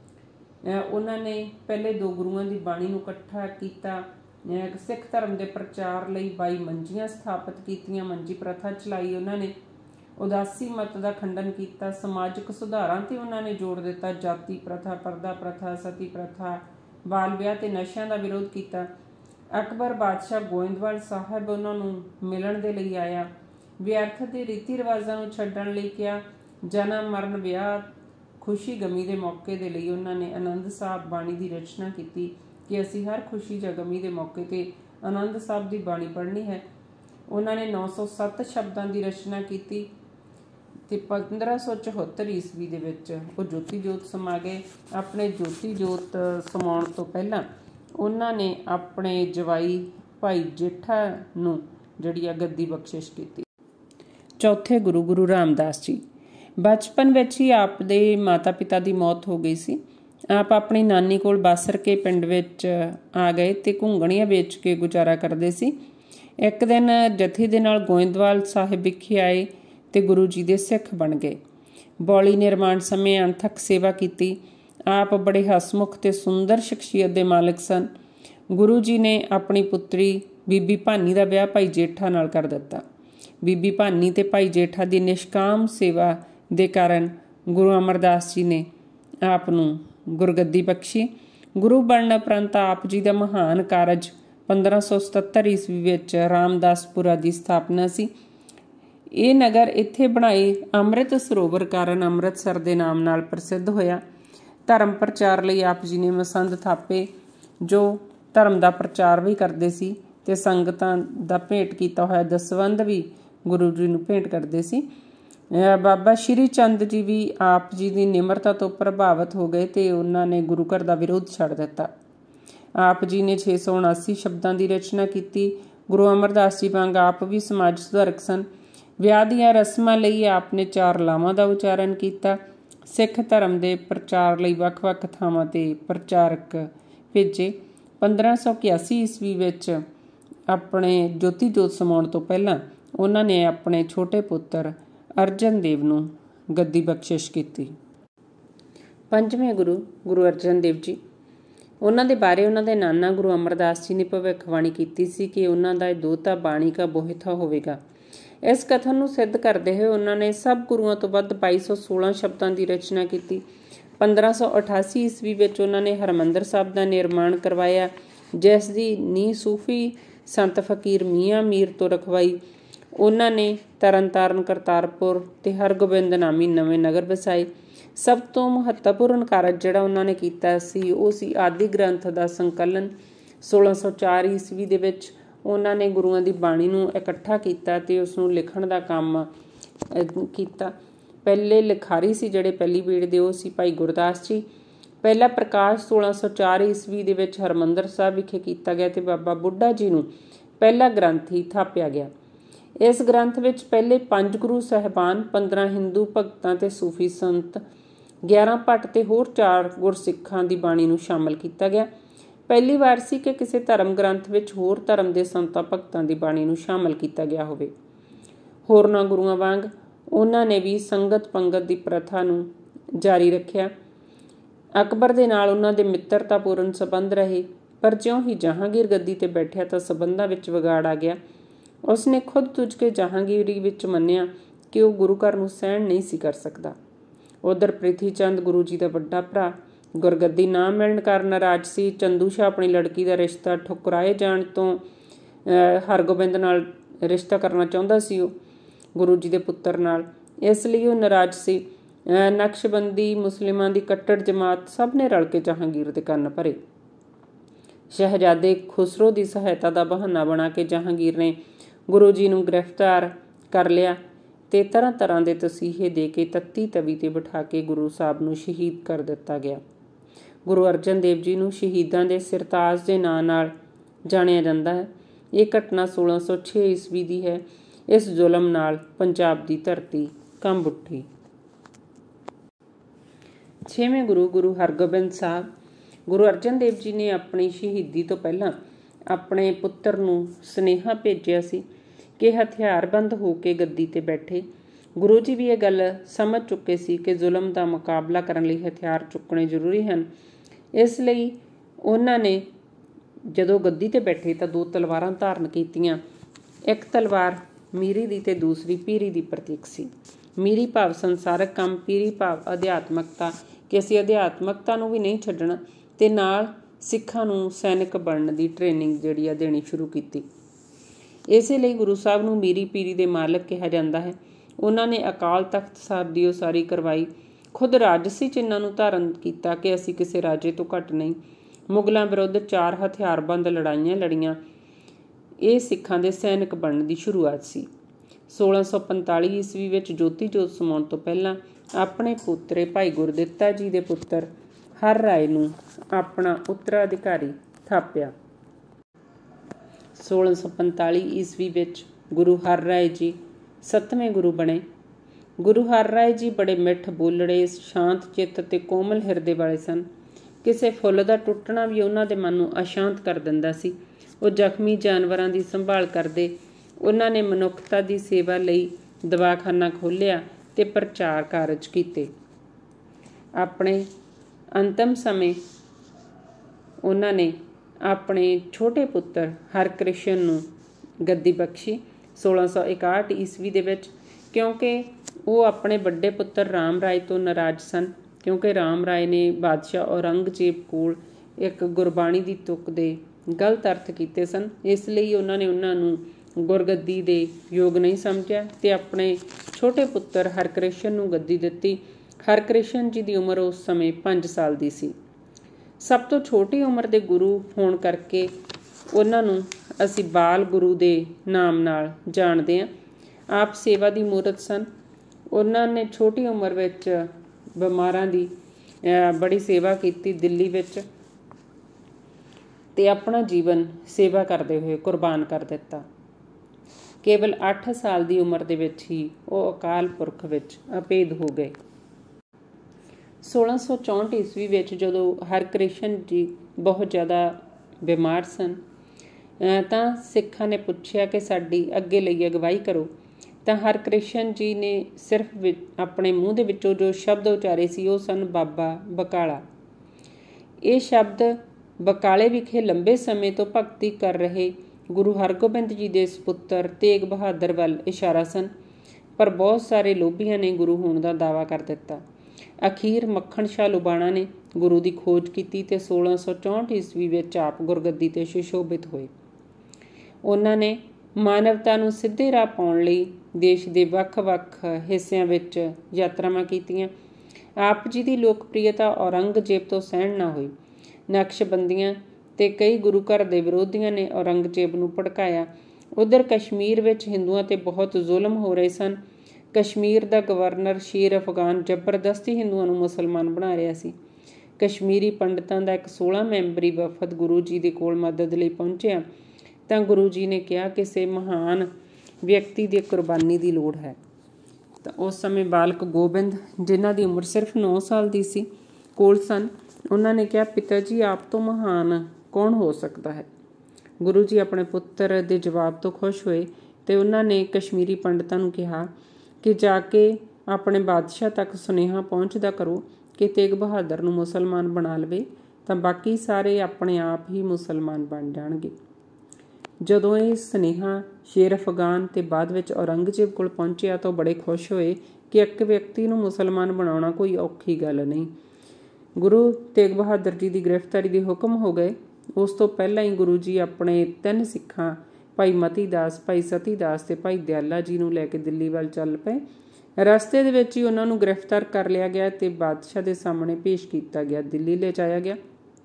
ਉਹਨਾਂ ਨੇ ਪਹਿਲੇ ਦੋ ਗੁਰੂਆਂ ਦੀ ਬਾਣੀ ਨੂੰ ਇਕੱਠਾ ਕੀਤਾ। ਸਿੱਖ ਧਰਮ ਦੇ ਪ੍ਰਚਾਰ ਲਈ ਬਾਈ ਮੰਜੀਆਂ ਸਥਾਪਿਤ ਕੀਤੀਆਂ। ਮੰਜੀ ਪ੍ਰਥਾ ਚਲਾਈ ਉਹਨਾਂ ਨੇ। ਉਦਾਸੀ ਮਤ ਦਾ ਖੰਡਨ ਕੀਤਾ। ਸਮਾਜਿਕ ਸੁਧਾਰਾਂ ਤੇ ਉਹਨਾਂ ਨੇ ਜ਼ੋਰ ਦਿੱਤਾ। ਜਾਤੀ ਪ੍ਰਥਾ, ਪਰਦਾ ਪ੍ਰਥਾ, ਸਤੀ ਪ੍ਰਥਾ, ਬਾਲ ਵਿਆਹ ਤੇ ਨਸ਼ਿਆਂ ਦਾ ਵਿਰੋਧ ਕੀਤਾ। ਅਕਬਰ ਬਾਦਸ਼ਾਹ ਗੋਇੰਦਵਾਲ ਸਾਹਿਬ ਉਹਨਾਂ ਨੂੰ ਮਿਲਣ ਦੇ ਲਈ ਆਇਆ। ਵਿਅਰਥ ਦੇ ਰੀਤੀ ਰਿਵਾਜ਼ਾਂ ਨੂੰ ਛੱਡਣ ਲਈ ਕਿਹਾ। ਜਨਮ, ਮਰਨ, ਵਿਆਹ, ਖੁਸ਼ੀ ਗਮੀ ਦੇ ਮੌਕੇ ਦੇ ਲਈ ਉਹਨਾਂ ਨੇ ਆਨੰਦ ਸਾਹਿਬ ਬਾਣੀ ਦੀ ਰਚਨਾ ਕੀਤੀ ਕਿ ਅਸੀਂ ਹਰ ਖੁਸ਼ੀ ਜਾਂ ਗਮੀ ਦੇ ਮੌਕੇ 'ਤੇ ਆਨੰਦ ਸਾਹਿਬ ਦੀ ਬਾਣੀ ਪੜ੍ਹਨੀ ਹੈ। ਉਹਨਾਂ ਨੇ ਨੌ ਸੌ ਸੱਤ ਸ਼ਬਦਾਂ ਦੀ ਰਚਨਾ ਕੀਤੀ ਤੇ ਪੰਦਰਾਂ ਸੌ ਚੁਹੱਤਰ ਈਸਵੀ ਦੇ ਵਿੱਚ ਉਹ ਜੋਤੀ ਜੋਤ ਸਮਾ ਗਏ। ਆਪਣੇ ਜੋਤੀ ਜੋਤ ਸਮਾਉਣ ਤੋਂ ਪਹਿਲਾਂ ਉਹਨਾਂ ਨੇ ਆਪਣੇ ਜਵਾਈ ਭਾਈ ਜੇਠਾ ਨੂੰ ਜਿਹੜੀ ਆ ਗੱਦੀ ਬਖਸ਼ਿਸ਼ ਕੀਤੀ। ਚੌਥੇ ਗੁਰੂ ਗੁਰੂ ਰਾਮਦਾਸ ਜੀ। ਬਚਪਨ ਵਿੱਚ ਹੀ ਆਪ ਦੇ ਮਾਤਾ ਪਿਤਾ ਦੀ ਮੌਤ ਹੋ ਗਈ ਸੀ। ਆਪ ਆਪਣੀ ਨਾਨੀ ਕੋਲ ਬਾਸਰ ਕੇ ਪਿੰਡ ਵਿੱਚ ਆ ਗਏ ਤੇ ਘੁੰਗਣੀਆਂ ਵੇਚ ਕੇ ਗੁਜ਼ਾਰਾ ਕਰਦੇ ਸੀ। ਇੱਕ ਦਿਨ ਜਥੇ ਦੇ ਨਾਲ ਗੋਇੰਦਵਾਲ ਸਾਹਿਬ ਵਿਖੇ ਆਏ ਤੇ ਗੁਰੂ ਜੀ ਦੇ ਸਿੱਖ ਬਣ ਗਏ। ਬੌਲੀ ਨਿਰਮਾਣ ਸਮੇਂ ਅਣਥੱਕ ਸੇਵਾ ਕੀਤੀ। ਆਪ ਬੜੇ ਹਸਮੁਖ ਤੇ ਸੁੰਦਰ ਸ਼ਖਸੀਅਤ ਦੇ ਮਾਲਕ ਸਨ। ਗੁਰੂ ਜੀ ਨੇ ਆਪਣੀ ਪੁੱਤਰੀ ਬੀਬੀ ਭਾਨੀ ਦਾ ਵਿਆਹ ਭਾਈ ਜੇਠਾ ਨਾਲ ਕਰ ਦਿੱਤਾ। ਬੀਬੀ ਭਾਨੀ ਤੇ ਭਾਈ ਜੇਠਾ ਦੀ ਨਿਸ਼ਕਾਮ ਸੇਵਾ ਦੇ ਕਾਰਨ ਗੁਰੂ ਅਮਰਦਾਸ ਜੀ ਨੇ ਆਪ ਨੂੰ ਗੁਰਗੱਦੀ ਬਖਸ਼ੀ। ਗੁਰੂ ਬਣਨ ਉਪਰੰਤ ਆਪ ਜੀ ਦਾ ਮਹਾਨ ਕਾਰਜ ਪੰਦਰਾਂ ਸੌ ਸਤੱਤਰ ਈਸਵੀ ਵਿੱਚ ਰਾਮਦਾਸਪੁਰਾ ਦੀ ਸਥਾਪਨਾ ਸੀ। ਇਹ ਨਗਰ ਇੱਥੇ ਬਣਾਏ ਅੰਮ੍ਰਿਤ ਸਰੋਵਰ ਕਾਰਨ ਅੰਮ੍ਰਿਤਸਰ ਦੇ ਨਾਮ ਨਾਲ ਪ੍ਰਸਿੱਧ ਹੋਇਆ। ਧਰਮ ਪ੍ਰਚਾਰ ਲਈ ਆਪ ਜੀ ਨੇ ਮਸੰਦ ਥਾਪੇ, ਜੋ ਧਰਮ ਦਾ ਪ੍ਰਚਾਰ ਵੀ ਕਰਦੇ ਸੀ ਤੇ ਸੰਗਤਾਂ ਦਾ ਭੇਟ ਕੀਤਾ ਹੋਇਆ ਦਸਵੰਧ ਵੀ ਗੁਰੂ ਜੀ ਨੂੰ ਭੇਟ ਕਰਦੇ ਸੀ। ਬਾਬਾ ਸ਼੍ਰੀ ਚੰਦ ਜੀ ਵੀ ਆਪ ਜੀ ਦੀ ਨਿਮਰਤਾ ਤੋਂ ਪ੍ਰਭਾਵਿਤ ਹੋ ਗਏ ਤੇ ਉਹਨਾਂ ਨੇ ਗੁਰੂ ਘਰ ਦਾ ਵਿਰੋਧ ਛੱਡ ਦਿੱਤਾ। ਆਪ ਜੀ ਨੇ ਛੇ ਸੌ ਉਨਾਸੀ ਸ਼ਬਦਾਂ ਦੀ ਰਚਨਾ ਕੀਤੀ। ਗੁਰੂ ਅਮਰਦਾਸ ਜੀ ਵਾਂਗ ਆਪ ਵੀ ਸਮਾਜ ਸੁਧਾਰਕ ਸਨ। ਵਿਆਹ ਦੀਆਂ ਰਸਮਾਂ ਲਈ ਆਪ ਨੇ ਚਾਰ ਲਾਵਾਂ ਦਾ ਉਚਾਰਨ ਕੀਤਾ। ਸਿੱਖ ਧਰਮ ਦੇ ਪ੍ਰਚਾਰ ਲਈ ਵੱਖ-ਵੱਖ ਥਾਵਾਂ ਤੇ ਪ੍ਰਚਾਰਕ ਭੇਜੇ। ਪੰਦਰਾਂ ਸੌ ਇਕਿਆਸੀ ਈਸਵੀ ਵਿੱਚ ਆਪਣੇ ਜੋਤੀ ਜੋਤ ਸਮਾਉਣ ਤੋਂ ਪਹਿਲਾਂ ਉਹਨਾਂ ਨੇ ਆਪਣੇ ਛੋਟੇ ਪੁੱਤਰ ਅਰਜਨ ਦੇਵ ਨੂੰ ਗੱਦੀ ਬਖਸ਼ਿਸ਼ ਕੀਤੀ। ਪੰਜਵੇਂ ਗੁਰੂ ਗੁਰੂ ਅਰਜਨ ਦੇਵ ਜੀ। ਉਹਨਾਂ ਦੇ ਬਾਰੇ ਉਹਨਾਂ ਦੇ ਨਾਨਾ ਗੁਰੂ ਅਮਰਦਾਸ ਜੀ ਨੇ ਭਵਿੱਖਬਾਣੀ ਕੀਤੀ ਸੀ ਕਿ ਉਹਨਾਂ ਦਾ ਇਹ ਦੋਹਤਾ ਬਾਣੀ ਕਾ ਬੋਹਿਥਾ ਹੋਵੇਗਾ। ਇਸ ਕਥਨ ਨੂੰ ਸਿੱਧ ਕਰਦੇ ਹੋਏ ਉਹਨਾਂ ਨੇ ਸਭ ਗੁਰੂਆਂ ਤੋਂ ਵੱਧ ਬਾਈ ਸੌ ਸੋਲਾਂ ਸ਼ਬਦਾਂ ਦੀ ਰਚਨਾ ਕੀਤੀ। ਪੰਦਰਾਂ ਸੌ ਅਠਾਸੀ ਈਸਵੀ ਵਿੱਚ ਉਹਨਾਂ ਨੇ ਹਰਿਮੰਦਰ ਸਾਹਿਬ ਦਾ ਨਿਰਮਾਣ ਕਰਵਾਇਆ, ਜਿਸ ਦੀ ਨੀਂਹ ਸੂਫੀ ਸੰਤ ਫਕੀਰ ਮੀਆਂ ਮੀਰ ਤੋਂ ਰਖਵਾਈ। ਉਹਨਾਂ ਨੇ ਤਰਨਤਾਰਨ, ਕਰਤਾਰਪੁਰ ਤੇ ਹਰਗੋਬਿੰਦ ਨਾਮੀ ਨਵੇਂ ਨਗਰ ਵਸਾਏ। ਸਭ ਤੋਂ ਮਹੱਤਵਪੂਰਨ ਕਾਰਜ ਜਿਹੜਾ ਉਹਨਾਂ ਨੇ ਕੀਤਾ ਸੀ ਉਹ ਸੀ ਆਦਿ ਗ੍ਰੰਥ ਦਾ ਸੰਕਲਨ। ਸੋਲਾਂ ਸੌ ਚਾਰ ਈਸਵੀ ਦੇ ਵਿੱਚ ਉਹਨਾਂ ਨੇ ਗੁਰੂਆਂ ਦੀ ਬਾਣੀ ਨੂੰ ਇਕੱਠਾ ਕੀਤਾ ਤੇ ਉਸ ਨੂੰ ਲਿਖਣ ਦਾ ਕੰਮ ਕੀਤਾ। ਪਹਿਲੇ ਲਿਖਾਰੀ ਸੀ ਜਿਹੜੇ ਪਹਿਲੀ ਪੀੜ੍ਹੀ ਦੇ, ਉਹ ਸੀ ਭਾਈ ਗੁਰਦਾਸ ਜੀ। ਪਹਿਲਾ ਪ੍ਰਕਾਸ਼ ਸੋਲਾਂ ਸੌ ਚਾਰ ਈਸਵੀ ਦੇ ਵਿੱਚ ਹਰਿਮੰਦਰ ਸਾਹਿਬ ਵਿਖੇ ਕੀਤਾ ਗਿਆ ਤੇ ਬਾਬਾ ਬੁੱਢਾ ਜੀ ਨੂੰ ਪਹਿਲਾ ਗ੍ਰੰਥ ਹੀ ਥਾਪਿਆ ਗਿਆ। ਇਸ ਗ੍ਰੰਥ ਵਿੱਚ ਪਹਿਲੇ ਪੰਜ ਗੁਰੂ ਸਾਹਿਬਾਨ, ਪੰਦਰਾਂ ਹਿੰਦੂ ਭਗਤਾਂ ਤੇ ਸੂਫੀ ਸੰਤ, ਗਿਆਰਾਂ ਭੱਟ ਤੇ ਹੋਰ ਚਾਰ ਗੁਰਸਿੱਖਾਂ ਦੀ ਬਾਣੀ ਨੂੰ ਸ਼ਾਮਲ ਕੀਤਾ ਗਿਆ। ਪਹਿਲੀ ਵਾਰ ਸੀ ਕਿ ਕਿਸੇ ਧਰਮ ਗ੍ਰੰਥ ਵਿੱਚ ਹੋਰ ਧਰਮ ਦੇ ਸੰਤਾਂ ਭਗਤਾਂ ਦੀ ਬਾਣੀ ਨੂੰ ਸ਼ਾਮਲ ਕੀਤਾ ਗਿਆ ਹੋਵੇ। ਹੋਰਨਾਂ ਗੁਰੂਆਂ ਵਾਂਗ ਉਹਨਾਂ ਨੇ ਵੀ ਸੰਗਤ ਪੰਗਤ ਦੀ ਪ੍ਰਥਾ ਨੂੰ ਜਾਰੀ ਰੱਖਿਆ। ਅਕਬਰ ਦੇ ਨਾਲ ਉਹਨਾਂ ਦੇ ਮਿੱਤਰਤਾਪੂਰਨ ਸੰਬੰਧ ਰਹੇ, ਪਰ ਜਿਉਂ ਹੀ ਜਹਾਂਗੀਰ ਗੱਦੀ ਤੇ ਬੈਠਿਆ ਤਾਂ ਸੰਬੰਧਾਂ ਵਿੱਚ ਵਿਗਾੜ ਆ ਗਿਆ। ਉਸਨੇ ਖੁਦ ਤੁਝ ਕੇ ਜਹਾਂਗੀਰੀ ਵਿੱਚ ਮੰਨਿਆ ਕਿ ਉਹ ਗੁਰੂ ਘਰ ਨੂੰ ਸਹਿਣ ਨਹੀਂ ਸੀ ਕਰ ਸਕਦਾ। ਉਧਰ ਪ੍ਰਿਥੀ ਚੰਦ ਗੁਰੂ ਜੀ ਦਾ ਵੱਡਾ ਭਰਾ ਗੁਰਗੱਦੀ ਨਾ ਮਿਲਣ ਕਾਰਨ ਨਾਰਾਜ਼ ਸੀ। ਚੰਦੂ ਸ਼ਾਹ ਆਪਣੀ ਲੜਕੀ ਦਾ ਰਿਸ਼ਤਾ ਠੁਕਰਾਏ ਜਾਣ ਤੋਂ ਹਰਗੋਬਿੰਦ ਨਾਲ ਰਿਸ਼ਤਾ ਕਰਨਾ ਚਾਹੁੰਦਾ ਸੀ ਉਹ ਗੁਰੂ ਜੀ ਦੇ ਪੁੱਤਰ ਨਾਲ, ਇਸ ਲਈ ਉਹ ਨਾਰਾਜ਼ ਸੀ। ਨਕਸ਼ਬੰਦੀ, ਮੁਸਲਿਮਾਂ ਦੀ ਕੱਟੜ ਜਮਾਤ ਸਭ ਨੇ ਰਲ ਕੇ ਜਹਾਂਗੀਰ ਦੇ ਕੰਨ ਭਰੇ। ਸ਼ਹਿਜ਼ਾਦੇ ਖੁਸਰੋ ਦੀ ਸਹਾਇਤਾ ਦਾ ਬਹਾਨਾ ਬਣਾ ਕੇ ਜਹਾਂਗੀਰ ਨੇ ਗੁਰੂ ਜੀ ਨੂੰ ਗ੍ਰਿਫਤਾਰ ਕਰ ਲਿਆ ਤੇ ਤਰ੍ਹਾਂ ਤਰ੍ਹਾਂ ਦੇ ਤਸੀਹੇ ਦੇ ਕੇ ਤੱਤੀ ਤਵੀ ਤੇ ਬਿਠਾ ਕੇ ਗੁਰੂ ਸਾਹਿਬ ਨੂੰ ਸ਼ਹੀਦ ਕਰ ਦਿੱਤਾ ਗਿਆ। ਗੁਰੂ ਅਰਜਨ ਦੇਵ ਜੀ ਨੂੰ ਸ਼ਹੀਦਾਂ ਦੇ ਸਿਰਤਾਜ ਦੇ ਨਾਂ ਨਾਲ ਜਾਣਿਆ ਜਾਂਦਾ ਹੈ। ਇਹ ਘਟਨਾ ਸੋਲਾਂ ਸੌ ਛੇ ਈਸਵੀ ਦੀ ਹੈ। ਇਸ ਜ਼ੁਲਮ ਨਾਲ ਪੰਜਾਬ ਦੀ ਧਰਤੀ ਕੰਬ ਉੱਠੀ। ਛੇਵੇਂ ਗੁਰੂ ਗੁਰੂ ਹਰਗੋਬਿੰਦ ਸਾਹਿਬ। ਗੁਰੂ ਅਰਜਨ ਦੇਵ ਜੀ ਨੇ ਆਪਣੀ ਸ਼ਹੀਦੀ ਤੋਂ ਪਹਿਲਾਂ ਆਪਣੇ ਪੁੱਤਰ ਨੂੰ ਸੁਨੇਹਾ ਭੇਜਿਆ ਸੀ ਕਿ ਹਥਿਆਰਬੰਦ ਹੋ ਕੇ ਗੱਦੀ ਤੇ ਬੈਠੇ। ਗੁਰੂ ਜੀ ਵੀ ਇਹ ਗੱਲ ਸਮਝ ਚੁੱਕੇ ਸੀ ਕਿ ਜ਼ੁਲਮ ਦਾ ਮੁਕਾਬਲਾ ਕਰਨ ਲਈ ਹਥਿਆਰ ਚੁੱਕਣੇ ਜ਼ਰੂਰੀ ਹਨ। ਇਸ ਲਈ ਉਹਨਾਂ ਨੇ ਜਦੋਂ ਗੱਦੀ ਤੇ ਬੈਠੇ ਤਾਂ ਦੋ ਤਲਵਾਰਾਂ ਧਾਰਨ ਕੀਤੀਆਂ। ਇੱਕ ਤਲਵਾਰ ਮੀਰੀ ਦੀ ਤੇ ਦੂਸਰੀ ਪੀਰੀ ਦੀ ਪ੍ਰਤੀਕ ਸੀ। ਮੀਰੀ ਭਾਵ ਸੰਸਾਰਕ ਕੰਮ, ਪੀਰੀ ਭਾਵ ਅਧਿਆਤਮਕਤਾ, ਕਿ ਅਸੀਂ ਅਧਿਆਤਮਕਤਾ ਨੂੰ ਵੀ ਨਹੀਂ ਛੱਡਣਾ, ਤੇ ਨਾਲ ਸਿੱਖਾਂ ਨੂੰ ਸੈਨਿਕ ਬਣਨ ਦੀ ਟ੍ਰੇਨਿੰਗ ਜਿਹੜੀ ਆ ਦੇਣੀ ਸ਼ੁਰੂ ਕੀਤੀ। ਇਸੇ ਲਈ ਗੁਰੂ ਸਾਹਿਬ ਨੂੰ ਮੀਰੀ ਪੀਰੀ ਦੇ ਮਾਲਕ ਕਿਹਾ ਜਾਂਦਾ ਹੈ। ਉਹਨਾਂ ਨੇ ਅਕਾਲ ਤਖਤ ਸਾਹਿਬ ਦੀ ਉਸਾਰੀ ਕਰਵਾਈ, ਖੁਦ ਰਾਜਸੀ ਚਿੰਨ੍ਹਾਂ ਨੂੰ ਧਾਰਨ ਕੀਤਾ ਕਿ ਅਸੀਂ ਕਿਸੇ ਰਾਜੇ ਤੋਂ ਘੱਟ ਨਹੀਂ। ਮੁਗਲਾਂ ਵਿਰੁੱਧ ਚਾਰ ਹਥਿਆਰਬੰਦ ਲੜਾਈਆਂ ਲੜੀਆਂ। ਇਹ ਸਿੱਖਾਂ ਦੇ ਸੈਨਿਕ ਬਣਨ ਦੀ ਸ਼ੁਰੂਆਤ ਸੀ। ਸੋਲਾਂ ਸੌ ਪੰਤਾਲੀ ਈਸਵੀ ਵਿੱਚ ਜੋਤੀ ਜੋਤ ਸਮਾਉਣ ਤੋਂ ਪਹਿਲਾਂ ਆਪਣੇ ਪੋਤਰੇ ਭਾਈ ਗੁਰਦਿੱਤਾ ਜੀ ਦੇ ਪੁੱਤਰ ਹਰ ਰਾਏ ਨੂੰ ਆਪਣਾ ਉੱਤਰਾਧਿਕਾਰੀ ਥਾਪਿਆ। ਸੋਲਾਂ ਸੌ ਪੰਤਾਲੀ ਈਸਵੀ ਵਿੱਚ ਗੁਰੂ ਹਰ ਰਾਏ ਜੀ ਸੱਤਵੇਂ ਗੁਰੂ ਬਣੇ। ਗੁਰੂ ਹਰ ਰਾਏ ਜੀ ਬੜੇ ਮਿੱਠ ਬੋਲੜੇ, ਸ਼ਾਂਤ ਚਿੱਤ ਤੇ ਕੋਮਲ ਹਿਰਦੇ ਵਾਲੇ ਸਨ। ਕਿਸੇ ਫੁੱਲ ਦਾ ਟੁੱਟਣਾ ਵੀ ਉਹਨਾਂ ਦੇ ਮਨ ਨੂੰ ਅਸ਼ਾਂਤ ਕਰ ਦਿੰਦਾ ਸੀ। ਉਹ ਜ਼ਖਮੀ ਜਾਨਵਰਾਂ ਦੀ ਸੰਭਾਲ ਕਰਦੇ। ਉਹਨਾਂ ਨੇ ਮਨੁੱਖਤਾ ਦੀ ਸੇਵਾ ਲਈ ਦਵਾਖਾਨਾ ਖੋਲ੍ਹਿਆ ਤੇ ਪ੍ਰਚਾਰ ਕਾਰਜ ਕੀਤੇ। ਆਪਣੇ ਅੰਤਮ ਸਮੇਂ ਉਹਨਾਂ ਨੇ ਆਪਣੇ ਛੋਟੇ ਪੁੱਤਰ ਹਰਕ੍ਰਿਸ਼ਨ ਨੂੰ ਗੱਦੀ ਬਖਸ਼ੀ ਸੋਲਾਂ ਸੌ ਇਕਾਹਠ ਈਸਵੀ ਦੇ ਵਿੱਚ, ਕਿਉਂਕਿ ਉਹ ਆਪਣੇ ਵੱਡੇ ਪੁੱਤਰ ਰਾਮ ਰਾਏ ਤੋਂ ਨਾਰਾਜ਼ ਸਨ, ਕਿਉਂਕਿ ਰਾਮ ਰਾਏ ਨੇ ਬਾਦਸ਼ਾਹ ਔਰੰਗਜ਼ੇਬ ਕੋਲ ਇੱਕ ਗੁਰਬਾਣੀ ਦੀ ਤੁਕ ਦੇ ਗਲਤ ਅਰਥ ਕੀਤੇ ਸਨ। ਇਸ ਲਈ ਉਹਨਾਂ ਨੇ ਉਹਨਾਂ ਨੂੰ ਗੁਰਗੱਦੀ ਦੇ ਯੋਗ ਨਹੀਂ ਸਮਝਿਆ ਤੇ ਆਪਣੇ ਛੋਟੇ ਪੁੱਤਰ ਹਰਕ੍ਰਿਸ਼ਨ ਨੂੰ ਗੱਦੀ ਦਿੱਤੀ। ਹਰਕ੍ਰਿਸ਼ਨ ਜੀ ਦੀ ਉਮਰ ਉਸ ਸਮੇਂ ਪੰਜ ਸਾਲ ਦੀ ਸੀ। ਸਭ ਤੋਂ ਛੋਟੀ ਉਮਰ ਦੇ ਗੁਰੂ ਹੋਣ ਕਰਕੇ ਉਹਨਾਂ ਨੂੰ ਅਸੀਂ ਬਾਲ ਗੁਰੂ ਦੇ ਨਾਮ ਨਾਲ ਜਾਣਦੇ ਹਾਂ। ਆਪ ਸੇਵਾ ਦੀ ਮੂਰਤ ਸਨ। ਉਹਨਾਂ ਨੇ ਛੋਟੀ ਉਮਰ ਵਿੱਚ ਬਿਮਾਰਾਂ ਦੀ ਬੜੀ ਸੇਵਾ ਕੀਤੀ ਦਿੱਲੀ ਵਿੱਚ, ਤੇ ਆਪਣਾ ਜੀਵਨ ਸੇਵਾ ਕਰਦੇ ਹੋਏ ਕੁਰਬਾਨ ਕਰ ਦਿੱਤਾ। ਕੇਵਲ ਅੱਠ ਸਾਲ ਦੀ ਉਮਰ ਦੇ ਵਿੱਚ ਹੀ ਉਹ ਅਕਾਲ ਪੁਰਖ ਵਿੱਚ ਅਭੇਦ ਹੋ ਗਏ। ਸੋਲਾਂ ਸੌ ਚੌਂਹਠ ਈਸਵੀ ਵਿੱਚ ਜਦੋਂ ਹਰਕ੍ਰਿਸ਼ਨ ਜੀ ਬਹੁਤ ਜ਼ਿਆਦਾ ਬਿਮਾਰ ਸਨ ਤਾਂ ਸਿੱਖਾਂ ਨੇ ਪੁੱਛਿਆ ਕਿ ਸਾਡੀ ਅੱਗੇ ਲਈ ਅਗਵਾਈ ਕਰੋ। ਤਾਂ ਹਰਕ੍ਰਿਸ਼ਨ ਜੀ ਨੇ ਸਿਰਫ ਆਪਣੇ ਮੂੰਹ ਦੇ ਵਿੱਚੋਂ ਜੋ ਸ਼ਬਦ ਉਚਾਰੇ ਸੀ ਉਹ ਸਨ ਬਾਬਾ ਬਕਾਲਾ। ਇਹ ਸ਼ਬਦ ਬਕਾਲੇ ਵਿਖੇ ਲੰਬੇ ਸਮੇਂ ਤੋਂ ਭਗਤੀ ਕਰ ਰਹੇ ਗੁਰੂ ਹਰਗੋਬਿੰਦ ਜੀ ਦੇ ਸਪੁੱਤਰ ਤੇਗ ਬਹਾਦਰ ਵੱਲ ਇਸ਼ਾਰਾ ਸਨ, ਪਰ ਬਹੁਤ ਸਾਰੇ ਲੋਭੀਆਂ ਨੇ ਗੁਰੂ ਹੋਣ ਦਾ ਦਾਅਵਾ ਕਰ ਦਿੱਤਾ। ਅਖੀਰ ਮੱਖਣ ਸ਼ਾਹ ਲੁਬਾਣਾ ਨੇ ਗੁਰੂ ਦੀ ਖੋਜ ਕੀਤੀ ਤੇ ਸੋਲਾਂ ਸੌ ਚੌਂਹਠ ਈਸਵੀ ਵਿੱਚ ਆਪ ਗੁਰਗੱਦੀ ਤੇ ਸੁਸ਼ੋਭਿਤ ਹੋਏ। ਉਹਨਾਂ ਨੇ ਮਾਨਵਤਾ ਨੂੰ ਸਿੱਧੇ ਰਾਹ ਪਾਉਣ ਲਈ ਦੇਸ਼ ਦੇ ਵੱਖ-ਵੱਖ ਹਿੱਸਿਆਂ ਵਿੱਚ ਯਾਤਰਾਵਾਂ ਕੀਤੀਆਂ। ਆਪ ਜੀ ਦੀ ਲੋਕਪ੍ਰਿਯਤਾ ਔਰੰਗਜ਼ੇਬ ਤੋਂ ਸਹਿਣ ਨਾ ਹੋਈ। ਨਕਸ਼ਬੰਦੀਆਂ ਤੇ ਕਈ ਗੁਰੂ ਘਰ ਦੇ ਵਿਰੋਧੀਆਂ ਨੇ ਔਰੰਗਜ਼ੇਬ ਨੂੰ ਭੜਕਾਇਆ। ਉਧਰ ਕਸ਼ਮੀਰ ਵਿੱਚ ਹਿੰਦੂਆਂ ਤੇ ਬਹੁਤ ਜ਼ੁਲਮ ਹੋ ਰਹੇ ਸਨ। ਕਸ਼ਮੀਰ ਦਾ ਗਵਰਨਰ ਸ਼ੇਰ ਅਫਗਾਨ ਜ਼ਬਰਦਸਤੀ ਹਿੰਦੂਆਂ ਨੂੰ ਮੁਸਲਮਾਨ ਬਣਾ ਰਿਹਾ ਸੀ। ਕਸ਼ਮੀਰੀ ਪੰਡਤਾਂ ਦਾ ਇੱਕ ਸੋਲਾਂ ਮੈਂਬਰੀ ਵਫਦ ਗੁਰੂ ਜੀ ਦੇ ਕੋਲ ਮਦਦ ਲਈ ਪਹੁੰਚਿਆ ਤਾਂ ਗੁਰੂ ਜੀ ਨੇ ਕਿਹਾ ਕਿਸੇ ਮਹਾਨ ਵਿਅਕਤੀ ਦੀ ਕੁਰਬਾਨੀ ਦੀ ਲੋੜ ਹੈ। ਤਾਂ ਉਸ ਸਮੇਂ ਬਾਲਕ ਗੋਬਿੰਦ, ਜਿਨ੍ਹਾਂ ਦੀ ਉਮਰ ਸਿਰਫ ਨੌ ਸਾਲ ਦੀ ਸੀ, ਕੋਲ ਸਨ। ਉਹਨਾਂ ਨੇ ਕਿਹਾ, ਪਿਤਾ ਜੀ ਆਪ ਤੋਂ ਮਹਾਨ ਕੌਣ ਹੋ ਸਕਦਾ ਹੈ। ਗੁਰੂ ਜੀ ਆਪਣੇ ਪੁੱਤਰ ਦੇ ਜਵਾਬ ਤੋਂ ਖੁਸ਼ ਹੋਏ ਤੇ ਉਹਨਾਂ ਨੇ ਕਸ਼ਮੀਰੀ ਪੰਡਤਾਂ ਨੂੰ ਕਿਹਾ ਕਿ ਜਾ ਕੇ ਆਪਣੇ ਬਾਦਸ਼ਾਹ ਤੱਕ ਸੁਨੇਹਾ ਪਹੁੰਚਦਾ ਕਰੋ ਕਿ ਤੇਗ ਬਹਾਦਰ ਨੂੰ ਮੁਸਲਮਾਨ ਬਣਾ ਲਵੇ ਤਾਂ ਬਾਕੀ ਸਾਰੇ ਆਪਣੇ ਆਪ ਹੀ ਮੁਸਲਮਾਨ ਬਣ ਜਾਣਗੇ। ਜਦੋਂ ਇਹ ਸੁਨੇਹਾ ਸ਼ੇਰ ਅਫਗਾਨ ਤੇ ਬਾਅਦ ਵਿੱਚ ਔਰੰਗਜ਼ੇਬ ਕੋਲ ਪਹੁੰਚਿਆ ਤਾਂ ਬੜੇ ਖੁਸ਼ ਹੋਏ ਕਿ ਇੱਕ ਵਿਅਕਤੀ ਨੂੰ ਮੁਸਲਮਾਨ ਬਣਾਉਣਾ ਕੋਈ ਔਖੀ ਗੱਲ ਨਹੀਂ। ਗੁਰੂ ਤੇਗ ਬਹਾਦਰ ਜੀ ਦੀ ਗ੍ਰਿਫਤਾਰੀ ਦੇ ਹੁਕਮ ਹੋ ਗਏ। ਉਸ ਤੋਂ ਪਹਿਲਾਂ ਹੀ ਗੁਰੂ ਜੀ ਆਪਣੇ ਤਿੰਨ ਸਿੱਖਾਂ ਭਾਈ ਮਤੀ ਦਾਸ, ਭਾਈ ਸਤੀ ਦਾਸ ਤੇ ਭਾਈ ਦਿਆਲਾ ਜੀ ਨੂੰ ਲੈ ਕੇ ਦਿੱਲੀ ਵੱਲ ਚੱਲ ਪਏ। ਰਸਤੇ ਦੇ ਵਿੱਚ ਹੀ ਉਹਨਾਂ ਨੂੰ ਗ੍ਰਿਫਤਾਰ ਕਰ ਲਿਆ ਗਿਆ ਤੇ ਬਾਦਸ਼ਾਹ ਦੇ ਸਾਹਮਣੇ ਪੇਸ਼ ਕੀਤਾ ਗਿਆ, ਦਿੱਲੀ ਲੈ ਜਾਇਆ ਗਿਆ।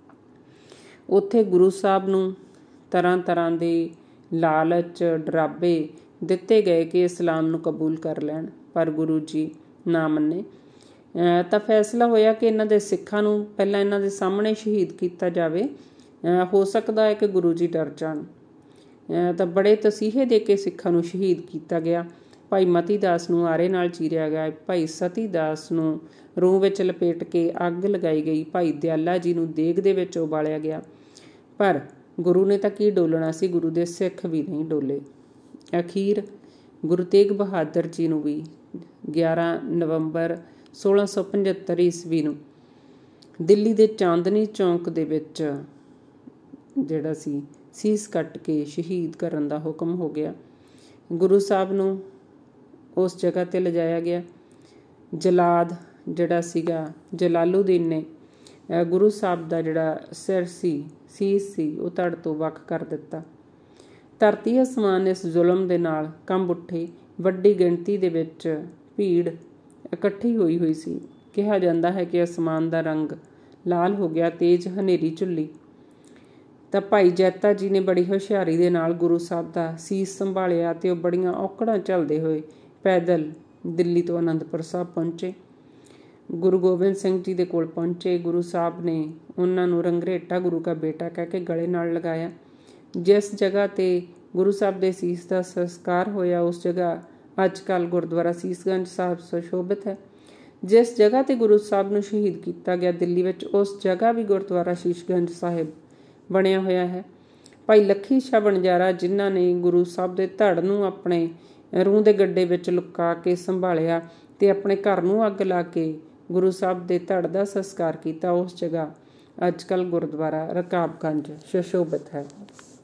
ਉੱਥੇ ਗੁਰੂ ਸਾਹਿਬ ਨੂੰ ਤਰ੍ਹਾਂ ਤਰ੍ਹਾਂ ਦੇ ਲਾਲਚ, ਡਰਾਵੇ ਦਿੱਤੇ ਗਏ ਕਿ ਇਸਲਾਮ ਨੂੰ ਕਬੂਲ ਕਰ ਲੈਣ, ਪਰ ਗੁਰੂ ਜੀ ਨਾ ਮੰਨੇ। ਤਾਂ ਫੈਸਲਾ ਹੋਇਆ ਕਿ ਇਹਨਾਂ ਦੇ ਸਿੱਖਾਂ ਨੂੰ ਪਹਿਲਾਂ ਇਹਨਾਂ ਦੇ ਸਾਹਮਣੇ ਸ਼ਹੀਦ ਕੀਤਾ ਜਾਵੇ, ਹੋ ਸਕਦਾ ਹੈ ਕਿ ਗੁਰੂ ਜੀ ਡਰ ਜਾਣ। ਤਾਂ ਬੜੇ ਤਸੀਹੇ ਦੇ ਕੇ ਸਿੱਖਾਂ ਨੂੰ ਸ਼ਹੀਦ ਕੀਤਾ ਗਿਆ। ਭਾਈ ਮਤੀ ਦਾਸ ਨੂੰ ਆਰੇ ਨਾਲ ਚੀਰਿਆ ਗਿਆ, ਭਾਈ ਸਤੀ ਦਾਸ ਨੂੰ ਰੂਹ ਵਿੱਚ ਲਪੇਟ ਕੇ ਅੱਗ ਲਗਾਈ ਗਈ, ਭਾਈ ਦਿਆਲਾ ਜੀ ਨੂੰ ਦੇਗ ਦੇ ਵਿੱਚ ਉਬਾਲਿਆ ਗਿਆ। ਪਰ ਗੁਰੂ ਨੇ ਤਾਂ ਕੀ ਡੋਲਣਾ ਸੀ, ਗੁਰੂ ਦੇ ਸਿੱਖ ਵੀ ਨਹੀਂ ਡੋਲੇ। ਅਖੀਰ ਗੁਰੂ ਤੇਗ ਬਹਾਦਰ ਜੀ ਨੂੰ ਵੀ ਗਿਆਰਾਂ ਨਵੰਬਰ ਸੋਲਾਂ ਸੌ ਪਝੱਤਰ ਈਸਵੀ ਨੂੰ ਦਿੱਲੀ ਦੇ ਚਾਂਦਨੀ ਚੌਂਕ ਦੇ ਵਿੱਚ ਜਿਹੜਾ ਸੀ ਸੀਸ ਕੱਟ ਕੇ ਸ਼ਹੀਦ ਕਰਨ ਦਾ ਹੁਕਮ ਹੋ ਗਿਆ। ਗੁਰੂ ਸਾਹਿਬ ਨੂੰ ਉਸ ਜਗ੍ਹਾ 'ਤੇ ਲਿਜਾਇਆ ਗਿਆ। ਜਲਾਦ ਜਿਹੜਾ ਸੀਗਾ ਜਲਾਲੂਦੀਨ ਨੇ ਗੁਰੂ ਸਾਹਿਬ ਦਾ ਜਿਹੜਾ ਸਿਰ ਸੀ, ਸੀਸ ਸੀ, ਉਹ ਧੜ ਤੋਂ ਵੱਖ ਕਰ ਦਿੱਤਾ। ਧਰਤੀ ਅਸਮਾਨ ਇਸ ਜ਼ੁਲਮ ਦੇ ਨਾਲ ਕੰਬ ਉੱਠੇ। ਵੱਡੀ ਗਿਣਤੀ ਦੇ ਵਿੱਚ ਭੀੜ ਇਕੱਠੀ ਹੋਈ ਹੋਈ ਸੀ। ਕਿਹਾ ਜਾਂਦਾ ਹੈ ਕਿ ਅਸਮਾਨ ਦਾ ਰੰਗ ਲਾਲ ਹੋ ਗਿਆ, ਤੇਜ਼ ਹਨੇਰੀ ਝੁੱਲੀ। ਤਾਂ ਭਾਈ ਜੈਤਾ ਜੀ ਨੇ ਬੜੀ ਹੁਸ਼ਿਆਰੀ ਦੇ ਨਾਲ ਗੁਰੂ ਸਾਹਿਬ ਦਾ ਸੀਸ ਸੰਭਾਲਿਆ ਤੇ ਉਹ ਬੜੀਆਂ ਔਕੜਾਂ ਝੱਲਦੇ ਹੋਏ ਪੈਦਲ ਦਿੱਲੀ ਤੋਂ ਅਨੰਦਪੁਰ ਸਾਹਿਬ ਪਹੁੰਚੇ। ਗੁਰੂ ਗੋਬਿੰਦ ਸਿੰਘ ਜੀ ਦੇ ਕੋਲ ਪਹੁੰਚੇ। ਗੁਰੂ ਸਾਹਿਬ ਨੇ ਉਹਨਾਂ ਨੂੰ ਰੰਗਰੇਟਾ ਗੁਰੂ ਕਾ ਬੇਟਾ ਕਹਿ ਕੇ ਗਲੇ ਨਾਲ ਲਗਾਇਆ। ਜਿਸ ਜਗ੍ਹਾ 'ਤੇ ਗੁਰੂ ਸਾਹਿਬ ਦੇ ਸੀਸ ਦਾ ਸੰਸਕਾਰ ਹੋਇਆ, ਉਸ ਜਗ੍ਹਾ ਅੱਜ ਕੱਲ੍ਹ ਗੁਰਦੁਆਰਾ ਸੀਸਗੰਜ ਸਾਹਿਬ ਸੁਸ਼ੋਭਿਤ ਹੈ। ਜਿਸ ਜਗ੍ਹਾ 'ਤੇ ਗੁਰੂ ਸਾਹਿਬ ਨੂੰ ਸ਼ਹੀਦ ਕੀਤਾ ਗਿਆ ਦਿੱਲੀ ਵਿੱਚ, ਉਸ ਜਗ੍ਹਾ ਵੀ ਗੁਰਦੁਆਰਾ ਸ਼ੀਸ਼ਗੰਜ ਸਾਹਿਬ ਬਣਿਆ ਹੋਇਆ ਹੈ। ਭਾਈ ਲੱਖੀ ਸ਼ਾਹ ਵਣਜਾਰਾ, ਜਿਨ੍ਹਾਂ ਨੇ ਗੁਰੂ ਸਾਹਿਬ ਦੇ ਧੜ ਨੂੰ ਆਪਣੇ ਰੂਹ ਦੇ ਗੱਡੇ ਵਿੱਚ ਲੁਕਾ ਕੇ ਸੰਭਾਲਿਆ ਤੇ ਆਪਣੇ ਘਰ ਨੂੰ ਅੱਗ ਲਾ ਕੇ ਗੁਰੂ ਸਾਹਿਬ ਦੇ ਧੜ ਦਾ ਸੰਸਕਾਰ ਕੀਤਾ, ਉਸ ਜਗ੍ਹਾ ਅੱਜ ਕੱਲ੍ਹ ਗੁਰਦੁਆਰਾ ਰਕਾਬਗੰਜ ਸੁਸ਼ੋਭਿਤ ਹੈ।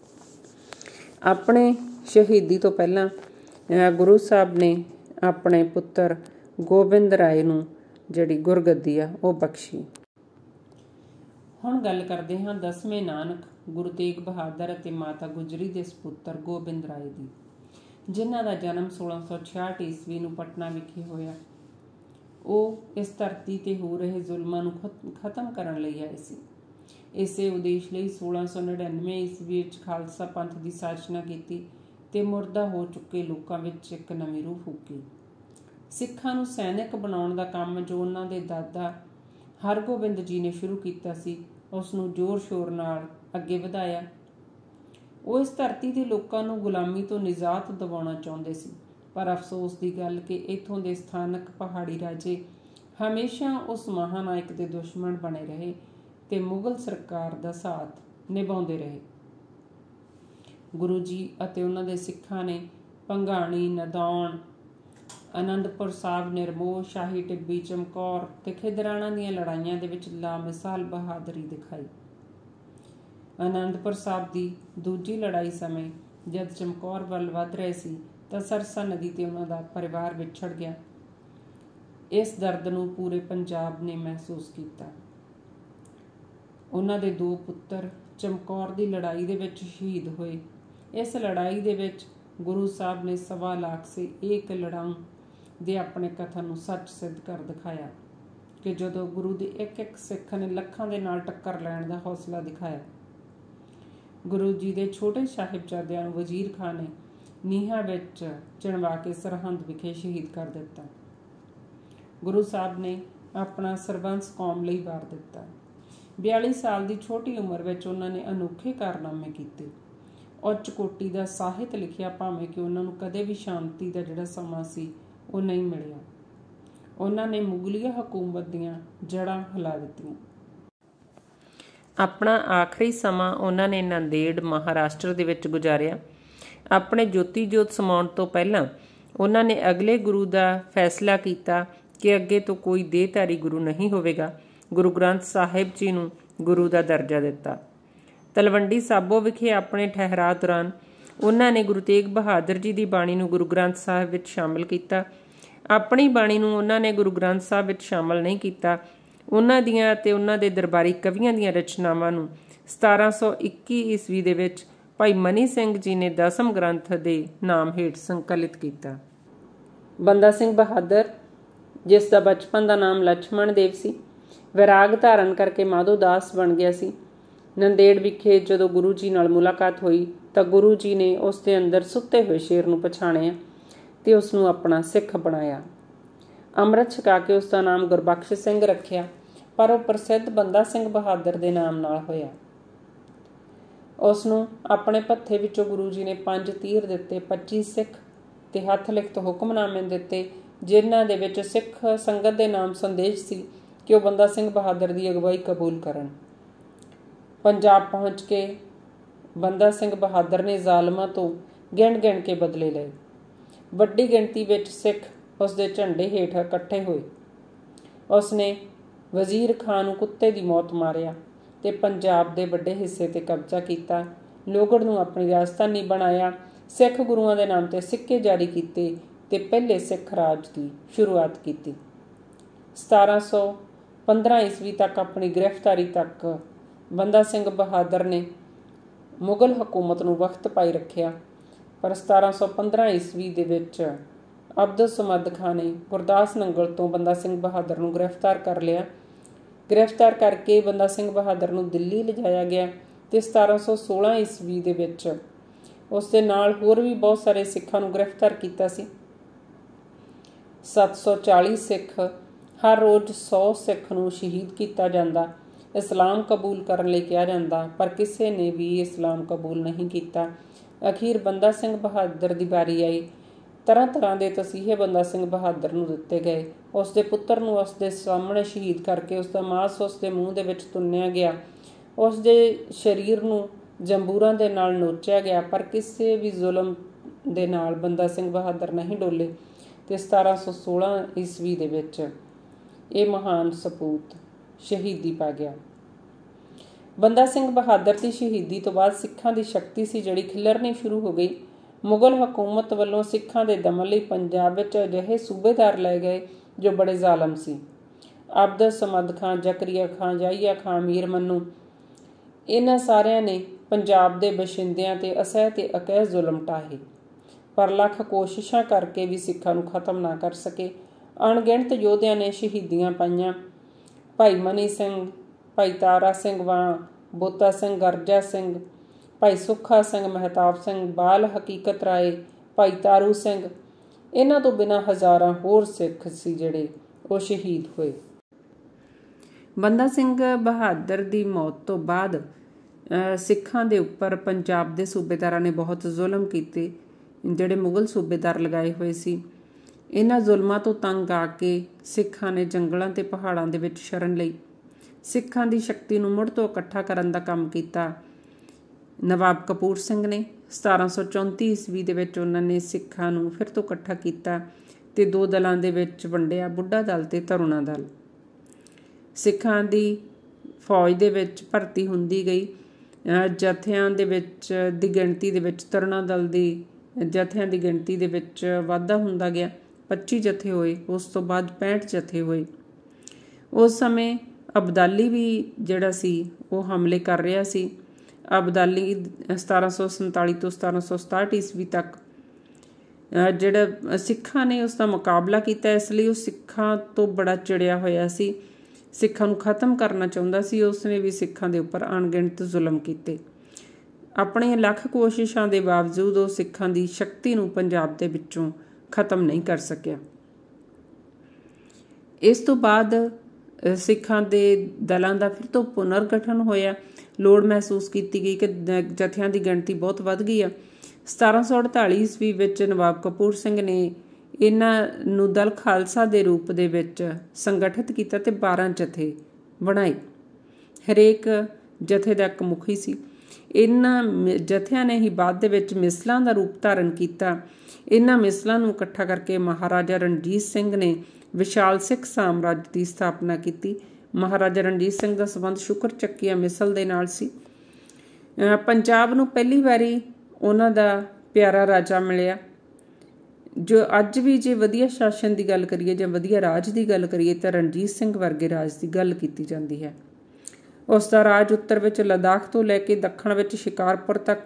ਆਪਣੇ ਸ਼ਹੀਦੀ ਤੋਂ ਪਹਿਲਾਂ ਗੁਰੂ ਸਾਹਿਬ ਨੇ ਆਪਣੇ ਪੁੱਤਰ ਗੋਬਿੰਦ ਰਾਏ ਨੂੰ ਜਿਹੜੀ ਗੁਰਗੱਦੀ ਆ ਉਹ ਬਖਸ਼ੀ। ਹੁਣ ਗੱਲ ਕਰਦੇ ਹਾਂ ਦਸਵੇਂ ਨਾਨਕ ਗੁਰੂ ਤੇਗ ਬਹਾਦਰ ਅਤੇ ਮਾਤਾ ਗੁਜਰੀ ਦੇ ਸਪੁੱਤਰ ਗੋਬਿੰਦ ਰਾਏ ਦੀ, ਜਿਨ੍ਹਾਂ ਦਾ ਜਨਮ ਸੋਲਾਂ ਸੌ ਛਿਆਹਠ ਈਸਵੀ ਨੂੰ ਪਟਨਾ ਵਿਖੇ ਹੋਇਆ। ਉਹ ਇਸ ਧਰਤੀ 'ਤੇ ਹੋ ਰਹੇ ਜ਼ੁਲਮਾਂ ਨੂੰ ਖਤਮ ਕਰਨ ਲਈ ਆਏ ਸੀ। ਇਸੇ ਉਦੇਸ਼ ਲਈ ਸੋਲਾਂ ਸੌ ਨੜਿਨਵੇਂ ਈਸਵੀ ਵਿੱਚ ਖਾਲਸਾ ਪੰਥ ਦੀ ਸਾਜਨਾ ਕੀਤੀ ਤੇ ਮੁਰਦਾ ਹੋ ਚੁੱਕੇ ਲੋਕਾਂ ਵਿੱਚ ਇੱਕ ਨਵੀਂ ਰੂਹ ਫੂਕੀ। ਸਿੱਖਾਂ ਨੂੰ ਸੈਨਿਕ ਬਣਾਉਣ ਦਾ ਕੰਮ ਜੋ ਉਹਨਾਂ ਦੇ ਦਾਦਾ ਹਰਗੋਬਿੰਦ ਜੀ ਨੇ ਸ਼ੁਰੂ ਕੀਤਾ ਸੀ, ਉਸ ਨੂੰ ਜ਼ੋਰ ਸ਼ੋਰ ਨਾਲ ਅੱਗੇ ਵਧਾਇਆ। ਉਹ ਇਸ ਧਰਤੀ ਦੇ ਲੋਕਾਂ ਨੂੰ ਗੁਲਾਮੀ ਤੋਂ ਨਿਜਾਤ ਦਿਵਾਉਣਾ ਚਾਹੁੰਦੇ ਸੀ, ਪਰ ਅਫਸੋਸ ਦੀ ਗੱਲ ਕਿ ਇੱਥੋਂ ਦੇ ਸਥਾਨਕ ਪਹਾੜੀ ਰਾਜੇ ਹਮੇਸ਼ਾ ਉਸ ਮਹਾਨਾਇਕ ਦੇ ਦੁਸ਼ਮਣ ਬਣੇ ਰਹੇ ਤੇ ਮੁਗਲ ਸਰਕਾਰ ਦਾ ਸਾਥ ਨਿਭਾਉਂਦੇ ਰਹੇ। ਗੁਰੂ ਜੀ ਅਤੇ ਉਹਨਾਂ ਦੇ ਸਿੱਖਾਂ ਨੇ ਭੰਗਾਣੀ, ਨਦੌਣ, ਅਨੰਦਪੁਰ ਸਾਹਿਬ, ਨਿਰਮੋਹ, ਸ਼ਾਹੀ ਟਿੱਬੀ, ਚਮਕੌਰ ਤੇ ਖਿਦਰਾਣਾ ਦੀਆਂ ਲੜਾਈਆਂ ਦੇ ਵਿੱਚ ਲਾਮਿਸਾਲ ਬਹਾਦਰੀ ਦਿਖਾਈ। ਅਨੰਦਪੁਰ ਸਾਹਿਬ ਦੀ ਦੂਜੀ ਲੜਾਈ ਸਮੇਂ ਜਦ ਚਮਕੌਰ ਵੱਲ ਵੱਧ ਰਹੇ ਸੀ ਤਾਂ ਸਰਸਾ ਨਦੀ ਤੇ ਉਹਨਾਂ ਦਾ ਪਰਿਵਾਰ ਵਿਛੜ ਗਿਆ। ਇਸ ਦਰਦ ਨੂੰ ਪੂਰੇ ਪੰਜਾਬ ਨੇ ਮਹਿਸੂਸ ਕੀਤਾ। ਉਹਨਾਂ ਦੇ ਦੋ ਪੁੱਤਰ ਚਮਕੌਰ ਦੀ ਲੜਾਈ ਦੇ ਵਿੱਚ ਸ਼ਹੀਦ ਹੋਏ। ਇਸ ਲੜਾਈ ਦੇ ਵਿੱਚ ਗੁਰੂ ਸਾਹਿਬ ਨੇ ਸਵਾ ਲੱਖ ਸੇ ਏਕ ਲੜਾਊ ਦੇ ਆਪਣੇ ਕਥਨ ਨੂੰ ਸੱਚ ਸਿੱਧ ਕਰ ਦਿਖਾਇਆ ਕਿ ਜਦੋਂ ਗੁਰੂ ਦੇ ਇੱਕ ਇੱਕ ਸਿੱਖ ਨੇ ਲੱਖਾਂ ਦੇ ਨਾਲ ਟੱਕਰ ਲੈਣ ਦਾ ਹੌਸਲਾ ਦਿਖਾਇਆ। ਗੁਰੂ ਜੀ ਦੇ ਛੋਟੇ ਸਾਹਿਬਜ਼ਾਦਿਆਂ ਨੂੰ ਵਜ਼ੀਰ ਖਾਨ ਨੇ ਨੀਹਾਂ ਵਿੱਚ ਚਿਣਵਾ ਕੇ ਸਰਹੰਦ ਵਿਖੇ ਸ਼ਹੀਦ ਕਰ ਦਿੱਤਾ। ਗੁਰੂ ਸਾਹਿਬ ਨੇ ਆਪਣਾ ਸਰਬੰਸ ਕੌਮ ਲਈ ਵਾਰ ਦਿੱਤਾ। ਬਿਆਲੀ ਸਾਲ ਦੀ ਛੋਟੀ ਉਮਰ ਵਿੱਚ ਉਹਨਾਂ ਨੇ ਅਨੋਖੇ ਕਾਰਨਾਮੇ ਕੀਤੇ। ਉੱਚ ਕੋਟੀ ਦਾ ਸਾਹਿਤ ਲਿਖਿਆ, ਭਾਵੇਂ ਕਿ ਉਹਨਾਂ ਨੂੰ ਕਦੇ ਵੀ ਸ਼ਾਂਤੀ ਦਾ ਜਿਹੜਾ ਸਮਾਂ ਸੀ ਉਹ ਨਹੀਂ ਮਿਲਿਆ। ਉਹਨਾਂ ਨੇ ਮੁਗਲੀਆ ਹਕੂਮਤ ਦੀਆਂ ਜੜ੍ਹਾਂ ਹਿਲਾ ਦਿੱਤੀਆਂ। ਆਪਣਾ ਆਖਰੀ ਸਮਾਂ ਉਹਨਾਂ ਨੇ ਨਾਂਦੇੜ, ਮਹਾਰਾਸ਼ਟਰ ਦੇ ਵਿੱਚ ਗੁਜ਼ਾਰਿਆ। ਆਪਣੇ ਜੋਤੀ ਜੋਤ ਸਮਾਉਣ ਤੋਂ ਪਹਿਲਾਂ ਉਹਨਾਂ ਨੇ ਅਗਲੇ ਗੁਰੂ ਦਾ ਫੈਸਲਾ ਕੀਤਾ ਕਿ ਅੱਗੇ ਤੋਂ ਕੋਈ ਦੇਹਧਾਰੀ ਗੁਰੂ ਨਹੀਂ ਹੋਵੇਗਾ। ਗੁਰੂ ਗ੍ਰੰਥ ਸਾਹਿਬ ਜੀ ਨੂੰ ਗੁਰੂ ਦਾ ਦਰਜਾ ਦਿੱਤਾ। ਤਲਵੰਡੀ ਸਾਬੋ ਵਿਖੇ ਆਪਣੇ ਠਹਿਰਾਅ ਦੌਰਾਨ ਉਹਨਾਂ ਨੇ ਗੁਰੂ ਤੇਗ ਬਹਾਦਰ ਜੀ ਦੀ ਬਾਣੀ ਨੂੰ ਗੁਰੂ ਗ੍ਰੰਥ ਸਾਹਿਬ ਵਿੱਚ ਸ਼ਾਮਲ ਕੀਤਾ। ਆਪਣੀ ਬਾਣੀ ਨੂੰ ਉਹਨਾਂ ਨੇ ਗੁਰੂ ਗ੍ਰੰਥ ਸਾਹਿਬ ਵਿੱਚ ਸ਼ਾਮਲ ਨਹੀਂ ਕੀਤਾ। ਉਹਨਾਂ ਦੀਆਂ ਅਤੇ ਉਹਨਾਂ ਦੇ ਦਰਬਾਰੀ ਕਵੀਆਂ ਦੀਆਂ ਰਚਨਾਵਾਂ ਨੂੰ ਸਤਾਰਾਂ ਸੌ ਇੱਕੀ ਈਸਵੀ ਦੇ ਵਿੱਚ ਭਾਈ ਮਨੀ ਸਿੰਘ ਜੀ ਨੇ ਦਸਮ ਗ੍ਰੰਥ ਦੇ ਨਾਮ ਹੇਠ ਸੰਕਲਿਤ ਕੀਤਾ। ਬੰਦਾ ਸਿੰਘ ਬਹਾਦਰ, ਜਿਸ ਦਾ ਬਚਪਨ ਦਾ ਨਾਮ ਲਛਮਣ ਦੇਵ ਸੀ, ਵਿਰਾਗ ਧਾਰਨ ਕਰਕੇ ਮਾਧੋ ਦਾਸ ਬਣ ਗਿਆ ਸੀ। ਨੰਦੇੜ ਵਿਖੇ ਜਦੋਂ ਗੁਰੂ ਜੀ ਨਾਲ ਮੁਲਾਕਾਤ ਹੋਈ ਤਾਂ ਗੁਰੂ ਜੀ ਨੇ ਉਸ ਦੇ ਅੰਦਰ ਸੁੱਤੇ ਹੋਏ ਸ਼ੇਰ ਨੂੰ ਪਛਾਣਿਆ ਤੇ ਉਸ ਨੂੰ ਆਪਣਾ ਸਿੱਖ ਬਣਾਇਆ। ਅੰਮ੍ਰਿਤ ਛਕਾ ਕੇ ਉਸ ਦਾ ਨਾਮ ਗੁਰਬਖਸ਼ ਸਿੰਘ ਰੱਖਿਆ, ਪਰ ਉਹ ਪ੍ਰਸਿੱਧ ਬੰਦਾ ਸਿੰਘ ਬਹਾਦਰ ਦੇ ਨਾਮ ਨਾਲ ਹੋਇਆ। ਉਸ ਨੂੰ ਆਪਣੇ ਭੱਥੇ ਵਿੱਚੋਂ ਗੁਰੂ ਜੀ ਨੇ ਪੰਜ ਤੀਰ ਦਿੱਤੇ, ਪੱਚੀ ਸਿੱਖ ਤੇ ਹੱਥ ਲਿਖਤ ਹੁਕਮਨਾਮੇ ਦਿੱਤੇ, ਜਿਨ੍ਹਾਂ ਦੇ ਵਿੱਚ ਸਿੱਖ ਸੰਗਤ ਦੇ ਨਾਮ ਸੰਦੇਸ਼ ਸੀ ਕਿ ਉਹ ਬੰਦਾ ਸਿੰਘ ਬਹਾਦਰ ਦੀ ਅਗਵਾਈ ਕਬੂਲ ਕਰਨ। ਪੰਜਾਬ ਪਹੁੰਚ ਕੇ ਬੰਦਾ ਸਿੰਘ ਬਹਾਦਰ ਨੇ ਜ਼ਾਲਮਾਂ ਤੋਂ ਗਿਣ ਗਿਣ ਕੇ ਬਦਲੇ ਲਏ। ਵੱਡੀ ਗਿਣਤੀ ਵਿੱਚ ਸਿੱਖ ਉਸ ਦੇ ਝੰਡੇ ਹੇਠ ਇਕੱਠੇ ਹੋਏ। ਉਸ ਨੇ ਵਜ਼ੀਰ ਖਾਨ ਨੂੰ ਕੁੱਤੇ ਦੀ ਮੌਤ ਮਾਰਿਆ ਤੇ ਪੰਜਾਬ ਦੇ ਵੱਡੇ ਹਿੱਸੇ ਤੇ ਕਬਜ਼ਾ ਕੀਤਾ। ਲੋਹਗੜ੍ਹ ਨੂੰ ਆਪਣੀ ਰਾਜਧਾਨੀ ਬਣਾਇਆ। ਸਿੱਖ ਗੁਰੂਆਂ ਦੇ ਨਾਮ ਤੇ ਸਿੱਕੇ ਜਾਰੀ ਕੀਤੇ ਤੇ ਪਹਿਲੇ ਸਿੱਖ ਰਾਜ ਦੀ ਸ਼ੁਰੂਆਤ ਕੀਤੀ। ਸਤਾਰਾਂ ਸੌ ਪੰਦਰਾਂ ਈਸਵੀ ਤੱਕ ਆਪਣੀ ਗ੍ਰਿਫਤਾਰੀ ਤੱਕ ਬੰਦਾ ਸਿੰਘ ਬਹਾਦਰ ਨੇ ਮੁਗਲ ਹਕੂਮਤ ਨੂੰ ਵਕਤ ਪਾਈ ਰੱਖਿਆ, ਪਰ ਸਤਾਰਾਂ ਸੌ ਪੰਦਰਾਂ ਈਸਵੀ ਦੇ ਵਿੱਚ ਅਬਦੁਲ ਸਮਦ ਖਾਂ ਨੇ ਗੁਰਦਾਸ ਨੰਗਲ ਤੋਂ ਬੰਦਾ ਸਿੰਘ ਬਹਾਦਰ ਨੂੰ ਗ੍ਰਿਫਤਾਰ ਕਰ ਲਿਆ। ਗ੍ਰਿਫਤਾਰ ਕਰਕੇ ਬੰਦਾ ਸਿੰਘ ਬਹਾਦਰ ਨੂੰ ਦਿੱਲੀ ਲਿਜਾਇਆ ਗਿਆ ਤੇ ਸਤਾਰਾਂ ਸੌ ਸੋਲਾਂ ਈਸਵੀ ਦੇ ਵਿੱਚ ਉਸ ਦੇ ਨਾਲ ਹੋਰ ਵੀ ਬਹੁਤ ਸਾਰੇ ਸਿੱਖਾਂ ਨੂੰ ਗ੍ਰਿਫਤਾਰ ਕੀਤਾ ਸੀ। ਸੱਤ ਸੌ ਚਾਲੀ ਸਿੱਖ, ਹਰ ਰੋਜ਼ ਸੌ ਸਿੱਖ ਨੂੰ ਸ਼ਹੀਦ ਕੀਤਾ ਜਾਂਦਾ, ਇਸਲਾਮ ਕਬੂਲ ਕਰਨ ਲਈ ਕਿਹਾ ਜਾਂਦਾ, ਪਰ ਕਿਸੇ ਨੇ ਵੀ ਇਸਲਾਮ ਕਬੂਲ ਨਹੀਂ ਕੀਤਾ। ਅਖੀਰ ਬੰਦਾ ਸਿੰਘ ਬਹਾਦਰ ਦੀ ਵਾਰੀ ਆਈ। ਤਰ੍ਹਾਂ ਤਰ੍ਹਾਂ ਦੇ ਤਸੀਹੇ ਬੰਦਾ ਸਿੰਘ ਬਹਾਦਰ ਨੂੰ ਦਿੱਤੇ ਗਏ। ਉਸ ਦੇ ਪੁੱਤਰ ਨੂੰ ਉਸ ਦੇ ਸਾਹਮਣੇ ਸ਼ਹੀਦ ਕਰਕੇ ਉਸ ਦਾ ਮਾਸ ਉਸ ਦੇ ਮੂੰਹ ਦੇ ਵਿੱਚ ਤੁੰਨਿਆ ਗਿਆ। ਉਸ ਦੇ ਸਰੀਰ ਨੂੰ ਜੰਬੂਰਾਂ ਦੇ ਨਾਲ ਨੋਚਿਆ ਗਿਆ, ਪਰ ਕਿਸੇ ਵੀ ਜ਼ੁਲਮ ਦੇ ਨਾਲ ਬੰਦਾ ਸਿੰਘ ਬਹਾਦਰ ਨਹੀਂ ਡੋਲੇ ਤੇ ਸਤਾਰਾਂ ਸੌ ਸੋਲਾਂ ਈਸਵੀ ਦੇ ਵਿੱਚ ਇਹ ਮਹਾਨ ਸਪੂਤ ਸ਼ਹੀਦੀ ਪਾ ਗਿਆ। ਬੰਦਾ ਸਿੰਘ ਬਹਾਦਰ ਦੀ ਸ਼ਹੀਦੀ ਤੋਂ ਬਾਅਦ ਸਿੱਖਾਂ ਦੀ ਸ਼ਕਤੀ ਸੀ ਜਿਹੜੀ ਖਿਲਰਨੀ ਸ਼ੁਰੂ ਹੋ ਗਈ। ਮੁਗਲ ਹਕੂਮਤ ਵੱਲੋਂ ਸਿੱਖਾਂ ਦੇ ਦਮਨ ਲਈ ਪੰਜਾਬ ਵਿੱਚ ਅਜਿਹੇ ਸੂਬੇਦਾਰ ਲਏ ਗਏ ਜੋ ਬੜੇ ਜ਼ਾਲਮ ਸੀ। ਅਬਦੁਲ ਸਮਦ ਖਾਂ, ਜ਼ਕਰੀਆ ਖਾਂ, ਯਾਹੀਆ ਖਾਂ, ਮੀਰ ਮੰਨੂ, ਇਹਨਾਂ ਸਾਰਿਆਂ ਨੇ ਪੰਜਾਬ ਦੇ ਬਸ਼ਿੰਦਿਆਂ ਤੇ ਅਸਹਿ ਤੇ ਅਕਹਿ ਜ਼ੁਲਮ ਢਾਹੇ, ਪਰ ਲੱਖ ਕੋਸ਼ਿਸ਼ਾਂ ਕਰਕੇ ਵੀ ਸਿੱਖਾਂ ਨੂੰ ਖਤਮ ਨਾ ਕਰ ਸਕੇ। ਅਣਗਿਣਤ ਯੋਧਿਆਂ ਨੇ ਸ਼ਹੀਦੀਆਂ ਪਾਈਆਂ। ਭਾਈ ਮਨੀ ਸਿੰਘ, ਭਾਈ ਤਾਰਾ ਸਿੰਘ ਵਾਂ, ਬੋਤਾ ਸਿੰਘ, ਗਰਜਾ ਸਿੰਘ, ਭਾਈ ਸੁੱਖਾ ਸਿੰਘ, ਮਹਿਤਾਬ ਸਿੰਘ, ਬਾਲ ਹਕੀਕਤ ਰਾਏ, ਭਾਈ ਤਾਰੂ ਸਿੰਘ, ਇਹਨਾਂ ਤੋਂ ਬਿਨਾਂ ਹਜ਼ਾਰਾਂ ਹੋਰ ਸਿੱਖ ਸੀ ਜਿਹੜੇ ਉਹ ਸ਼ਹੀਦ ਹੋਏ। ਬੰਦਾ ਸਿੰਘ ਬਹਾਦਰ ਦੀ ਮੌਤ ਤੋਂ ਬਾਅਦ ਸਿੱਖਾਂ ਦੇ ਉੱਪਰ ਪੰਜਾਬ ਦੇ ਸੂਬੇਦਾਰਾਂ ਨੇ ਬਹੁਤ ਜ਼ੁਲਮ ਕੀਤੇ, ਜਿਹੜੇ ਮੁਗਲ ਸੂਬੇਦਾਰ ਲਗਾਏ ਹੋਏ ਸੀ। ਇਹਨਾਂ ਜ਼ੁਲਮਾਂ ਤੋਂ ਤੰਗ ਆ ਕੇ ਸਿੱਖਾਂ ਨੇ ਜੰਗਲਾਂ ਤੇ ਪਹਾੜਾਂ ਦੇ ਵਿੱਚ ਸ਼ਰਨ ਲਈ। ਸਿੱਖਾਂ ਦੀ ਸ਼ਕਤੀ ਨੂੰ ਮੁੜ ਤੋਂ ਇਕੱਠਾ ਕਰਨ ਦਾ ਕੰਮ ਕੀਤਾ ਨਵਾਬ ਕਪੂਰ ਸਿੰਘ ਨੇ। ਸਤਾਰਾਂ ਸੌ ਚੌਂਤੀ ਈਸਵੀ ਦੇ ਵਿੱਚ ਉਹਨਾਂ ਨੇ ਸਿੱਖਾਂ ਨੂੰ ਫਿਰ ਤੋਂ ਇਕੱਠਾ ਕੀਤਾ ਤੇ ਦੋ ਦਲਾਂ ਦੇ ਵਿੱਚ ਵੰਡਿਆ, ਬੁੱਢਾ ਦਲ ਤੇ ਤਰੁਣਾ ਦਲ। ਸਿੱਖਾਂ ਦੀ ਫੌਜ ਦੇ ਵਿੱਚ ਭਰਤੀ ਹੁੰਦੀ ਗਈ। ਜਥਿਆਂ ਦੇ ਵਿੱਚ ਦੀ ਗਿਣਤੀ ਦੇ ਵਿੱਚ ਤਰੁਣਾ ਦਲ ਦੀ ਜਥਿਆਂ ਦੀ ਗਿਣਤੀ ਦੇ ਵਿੱਚ ਵਾਧਾ ਹੁੰਦਾ ਗਿਆ। ਪੱਚੀ ਜਥੇ ਹੋਏ, ਉਸ ਤੋਂ ਬਾਅਦ ਪੈਂਹਠ ਜਥੇ ਹੋਏ। ਉਸ ਸਮੇਂ ਅਬਦਾਲੀ ਵੀ ਜਿਹੜਾ ਸੀ ਉਹ ਹਮਲੇ ਕਰ ਰਿਹਾ ਸੀ। ਅਬਦਾਲੀ ਸਤਾਰਾਂ ਸੌ ਸੰਤਾਲੀ ਤੋਂ ਸਤਾਰਾਂ ਸੌ ਸਤਾਹਠ ਈਸਵੀ ਤੱਕ ਜਿਹੜਾ ਸਿੱਖਾਂ ਨੇ ਉਸ ਦਾ ਮੁਕਾਬਲਾ ਕੀਤਾ, ਇਸ ਲਈ ਉਹ ਸਿੱਖਾਂ ਤੋਂ ਬੜਾ ਚਿੜਿਆ ਹੋਇਆ ਸੀ, ਸਿੱਖਾਂ ਨੂੰ ਖਤਮ ਕਰਨਾ ਚਾਹੁੰਦਾ ਸੀ। ਉਸਨੇ ਵੀ ਸਿੱਖਾਂ ਦੇ ਉੱਪਰ ਅਣਗਿਣਤ ਜ਼ੁਲਮ ਕੀਤੇ। ਆਪਣੀਆਂ ਲੱਖ ਕੋਸ਼ਿਸ਼ਾਂ ਦੇ ਬਾਵਜੂਦ ਉਹ ਸਿੱਖਾਂ ਦੀ ਸ਼ਕਤੀ ਨੂੰ ਪੰਜਾਬ ਦੇ ਵਿੱਚੋਂ ਖਤਮ ਨਹੀਂ ਕਰ ਸਕਿਆ। ਇਸ ਤੋਂ ਬਾਅਦ ਸਿੱਖਾਂ ਦੇ ਦਲਾਂ ਦਾ ਫਿਰ ਤੋਂ ਪੁਨਰਗਠਨ ਹੋਇਆ। ਲੋੜ ਮਹਿਸੂਸ ਕੀਤੀ ਗਈ ਕਿ ਜਥਿਆਂ ਦੀ ਗਿਣਤੀ ਬਹੁਤ ਵੱਧ ਗਈ ਆ। ਸਤਾਰਾਂ ਸੌ ਅੜਤਾਲੀ ਈਸਵੀ ਵਿੱਚ ਨਵਾਬ ਕਪੂਰ ਸਿੰਘ ਨੇ ਇਹਨਾਂ ਨੂੰ ਦਲ ਖਾਲਸਾ ਦੇ ਰੂਪ ਦੇ ਵਿੱਚ ਸੰਗਠਿਤ ਕੀਤਾ ਤੇ ਬਾਰਾਂ ਜਥੇ ਬਣਾਏ। ਹਰੇਕ ਜਥੇ ਦਾ ਇੱਕ ਮੁਖੀ ਸੀ। ਇਹਨਾਂ ਜਥਿਆਂ ਨੇ ਹੀ ਬਾਅਦ ਦੇ ਵਿੱਚ ਮਿਸਲਾਂ ਦਾ ਰੂਪ ਧਾਰਨ ਕੀਤਾ। ਇਹਨਾਂ ਮਿਸਲਾਂ ਨੂੰ ਇਕੱਠਾ ਕਰਕੇ ਮਹਾਰਾਜਾ ਰਣਜੀਤ ਸਿੰਘ ਨੇ ਵਿਸ਼ਾਲ ਸਿੱਖ ਸਾਮਰਾਜ ਦੀ ਸਥਾਪਨਾ ਕੀਤੀ। ਮਹਾਰਾਜਾ ਰਣਜੀਤ ਸਿੰਘ ਦਾ ਸੰਬੰਧ ਸ਼ੁਕਰ ਚੱਕੀਆ ਮਿਸਲ ਦੇ ਨਾਲ ਸੀ। ਪੰਜਾਬ ਨੂੰ ਪਹਿਲੀ ਵਾਰੀ ਉਹਨਾਂ ਦਾ ਪਿਆਰਾ ਰਾਜਾ ਮਿਲਿਆ, ਜੋ ਅੱਜ ਵੀ ਜੇ ਵਧੀਆ ਸ਼ਾਸਨ ਦੀ ਗੱਲ ਕਰੀਏ ਜਾਂ ਵਧੀਆ ਰਾਜ ਦੀ ਗੱਲ ਕਰੀਏ ਤਾਂ ਰਣਜੀਤ ਸਿੰਘ ਵਰਗੇ ਰਾਜ ਦੀ ਗੱਲ ਕੀਤੀ ਜਾਂਦੀ ਹੈ। ਉਸ ਦਾ ਰਾਜ ਉੱਤਰ ਵਿੱਚ ਲੱਦਾਖ ਤੋਂ ਲੈ ਕੇ ਦੱਖਣ ਵਿੱਚ ਸ਼ਿਕਾਰਪੁਰ ਤੱਕ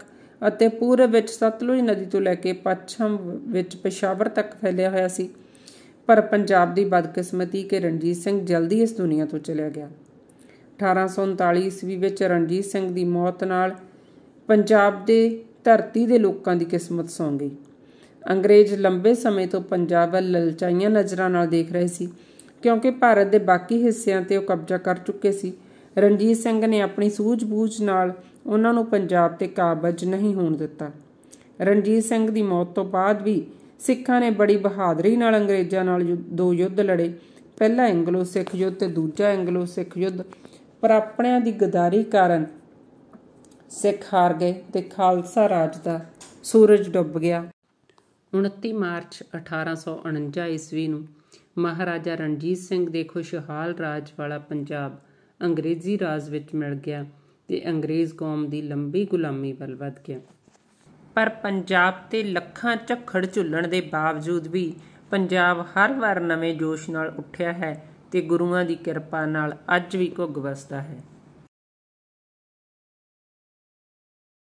ਅਤੇ ਪੂਰਬ ਵਿੱਚ ਸਤਲੁਜ ਨਦੀ ਤੋਂ ਲੈ ਕੇ ਪੱਛਮ ਵਿੱਚ ਪੇਸ਼ਾਵਰ ਤੱਕ ਫੈਲਿਆ ਹੋਇਆ ਸੀ। ਪਰ ਪੰਜਾਬ ਦੀ ਬਦਕਿਸਮਤੀ ਕਿ ਰਣਜੀਤ ਸਿੰਘ ਜਲਦੀ ਇਸ ਦੁਨੀਆ ਤੋਂ ਚਲਿਆ ਗਿਆ। ਅਠਾਰਾਂ ਸੌ ਉਨਤਾਲੀ ਈਸਵੀ ਵਿੱਚ ਰਣਜੀਤ ਸਿੰਘ ਦੀ ਮੌਤ ਨਾਲ ਪੰਜਾਬ ਦੇ ਧਰਤੀ ਦੇ ਲੋਕਾਂ ਦੀ ਕਿਸਮਤ ਸੌਂ ਗਈ। ਅੰਗਰੇਜ਼ ਲੰਬੇ ਸਮੇਂ ਤੋਂ ਪੰਜਾਬ ਵੱਲ ਲਲਚਾਈਆਂ ਨਜ਼ਰਾਂ ਨਾਲ ਦੇਖ ਰਹੇ ਸੀ, ਕਿਉਂਕਿ ਭਾਰਤ ਦੇ ਬਾਕੀ ਹਿੱਸਿਆਂ 'ਤੇ ਉਹ ਕਬਜ਼ਾ ਕਰ ਚੁੱਕੇ ਸੀ। ਰਣਜੀਤ ਸਿੰਘ ਨੇ ਆਪਣੀ ਸੂਝ-ਬੂਝ ਨਾਲ ਉਹਨਾਂ ਨੂੰ ਪੰਜਾਬ 'ਤੇ ਕਾਬਜ਼ ਨਹੀਂ ਹੋਣ ਦਿੱਤਾ। ਰਣਜੀਤ ਸਿੰਘ ਦੀ ਮੌਤ ਤੋਂ ਬਾਅਦ ਵੀ ਸਿੱਖਾਂ ਨੇ ਬੜੀ ਬਹਾਦਰੀ ਨਾਲ ਅੰਗਰੇਜ਼ਾਂ ਨਾਲ ਦੋ ਯੁੱਧ ਲੜੇ, ਪਹਿਲਾ ਐਂਗਲੋ ਸਿੱਖ ਯੁੱਧ ਤੇ ਦੂਜਾ ਐਂਗਲੋ ਸਿੱਖ ਯੁੱਧ। ਪਰ ਆਪਣਿਆਂ ਦੀ ਗਦਾਰੀ ਕਾਰਨ ਸਿੱਖ ਹਾਰ ਗਏ ਤੇ ਖਾਲਸਾ ਰਾਜ ਦਾ ਸੂਰਜ ਡੁੱਬ ਗਿਆ। ਉਨੱਤੀ ਮਾਰਚ ਅਠਾਰਾਂ ਸੌ ਉਣੰਜਾ ਈਸਵੀ ਨੂੰ ਮਹਾਰਾਜਾ ਰਣਜੀਤ ਸਿੰਘ ਦੇ ਖੁਸ਼ਹਾਲ ਰਾਜ ਵਾਲਾ ਪੰਜਾਬ ਅੰਗਰੇਜ਼ੀ ਰਾਜ ਵਿੱਚ ਮਿਲ ਗਿਆ ਤੇ ਅੰਗਰੇਜ਼ ਕੌਮ ਦੀ ਲੰਬੀ ਗੁਲਾਮੀ ਵੱਲ ਵੱਧ ਗਿਆ। ਪਰ ਪੰਜਾਬ 'ਤੇ ਲੱਖਾਂ ਝੱਖੜ ਝੁੱਲਣ ਦੇ ਬਾਵਜੂਦ ਵੀ ਪੰਜਾਬ ਹਰ ਵਾਰ ਨਵੇਂ ਜੋਸ਼ ਨਾਲ ਉੱਠਿਆ ਹੈ ਤੇ ਗੁਰੂਆਂ ਦੀ ਕਿਰਪਾ ਨਾਲ ਅੱਜ ਵੀ ਘੁੱਗ ਵਸਦਾ ਹੈ।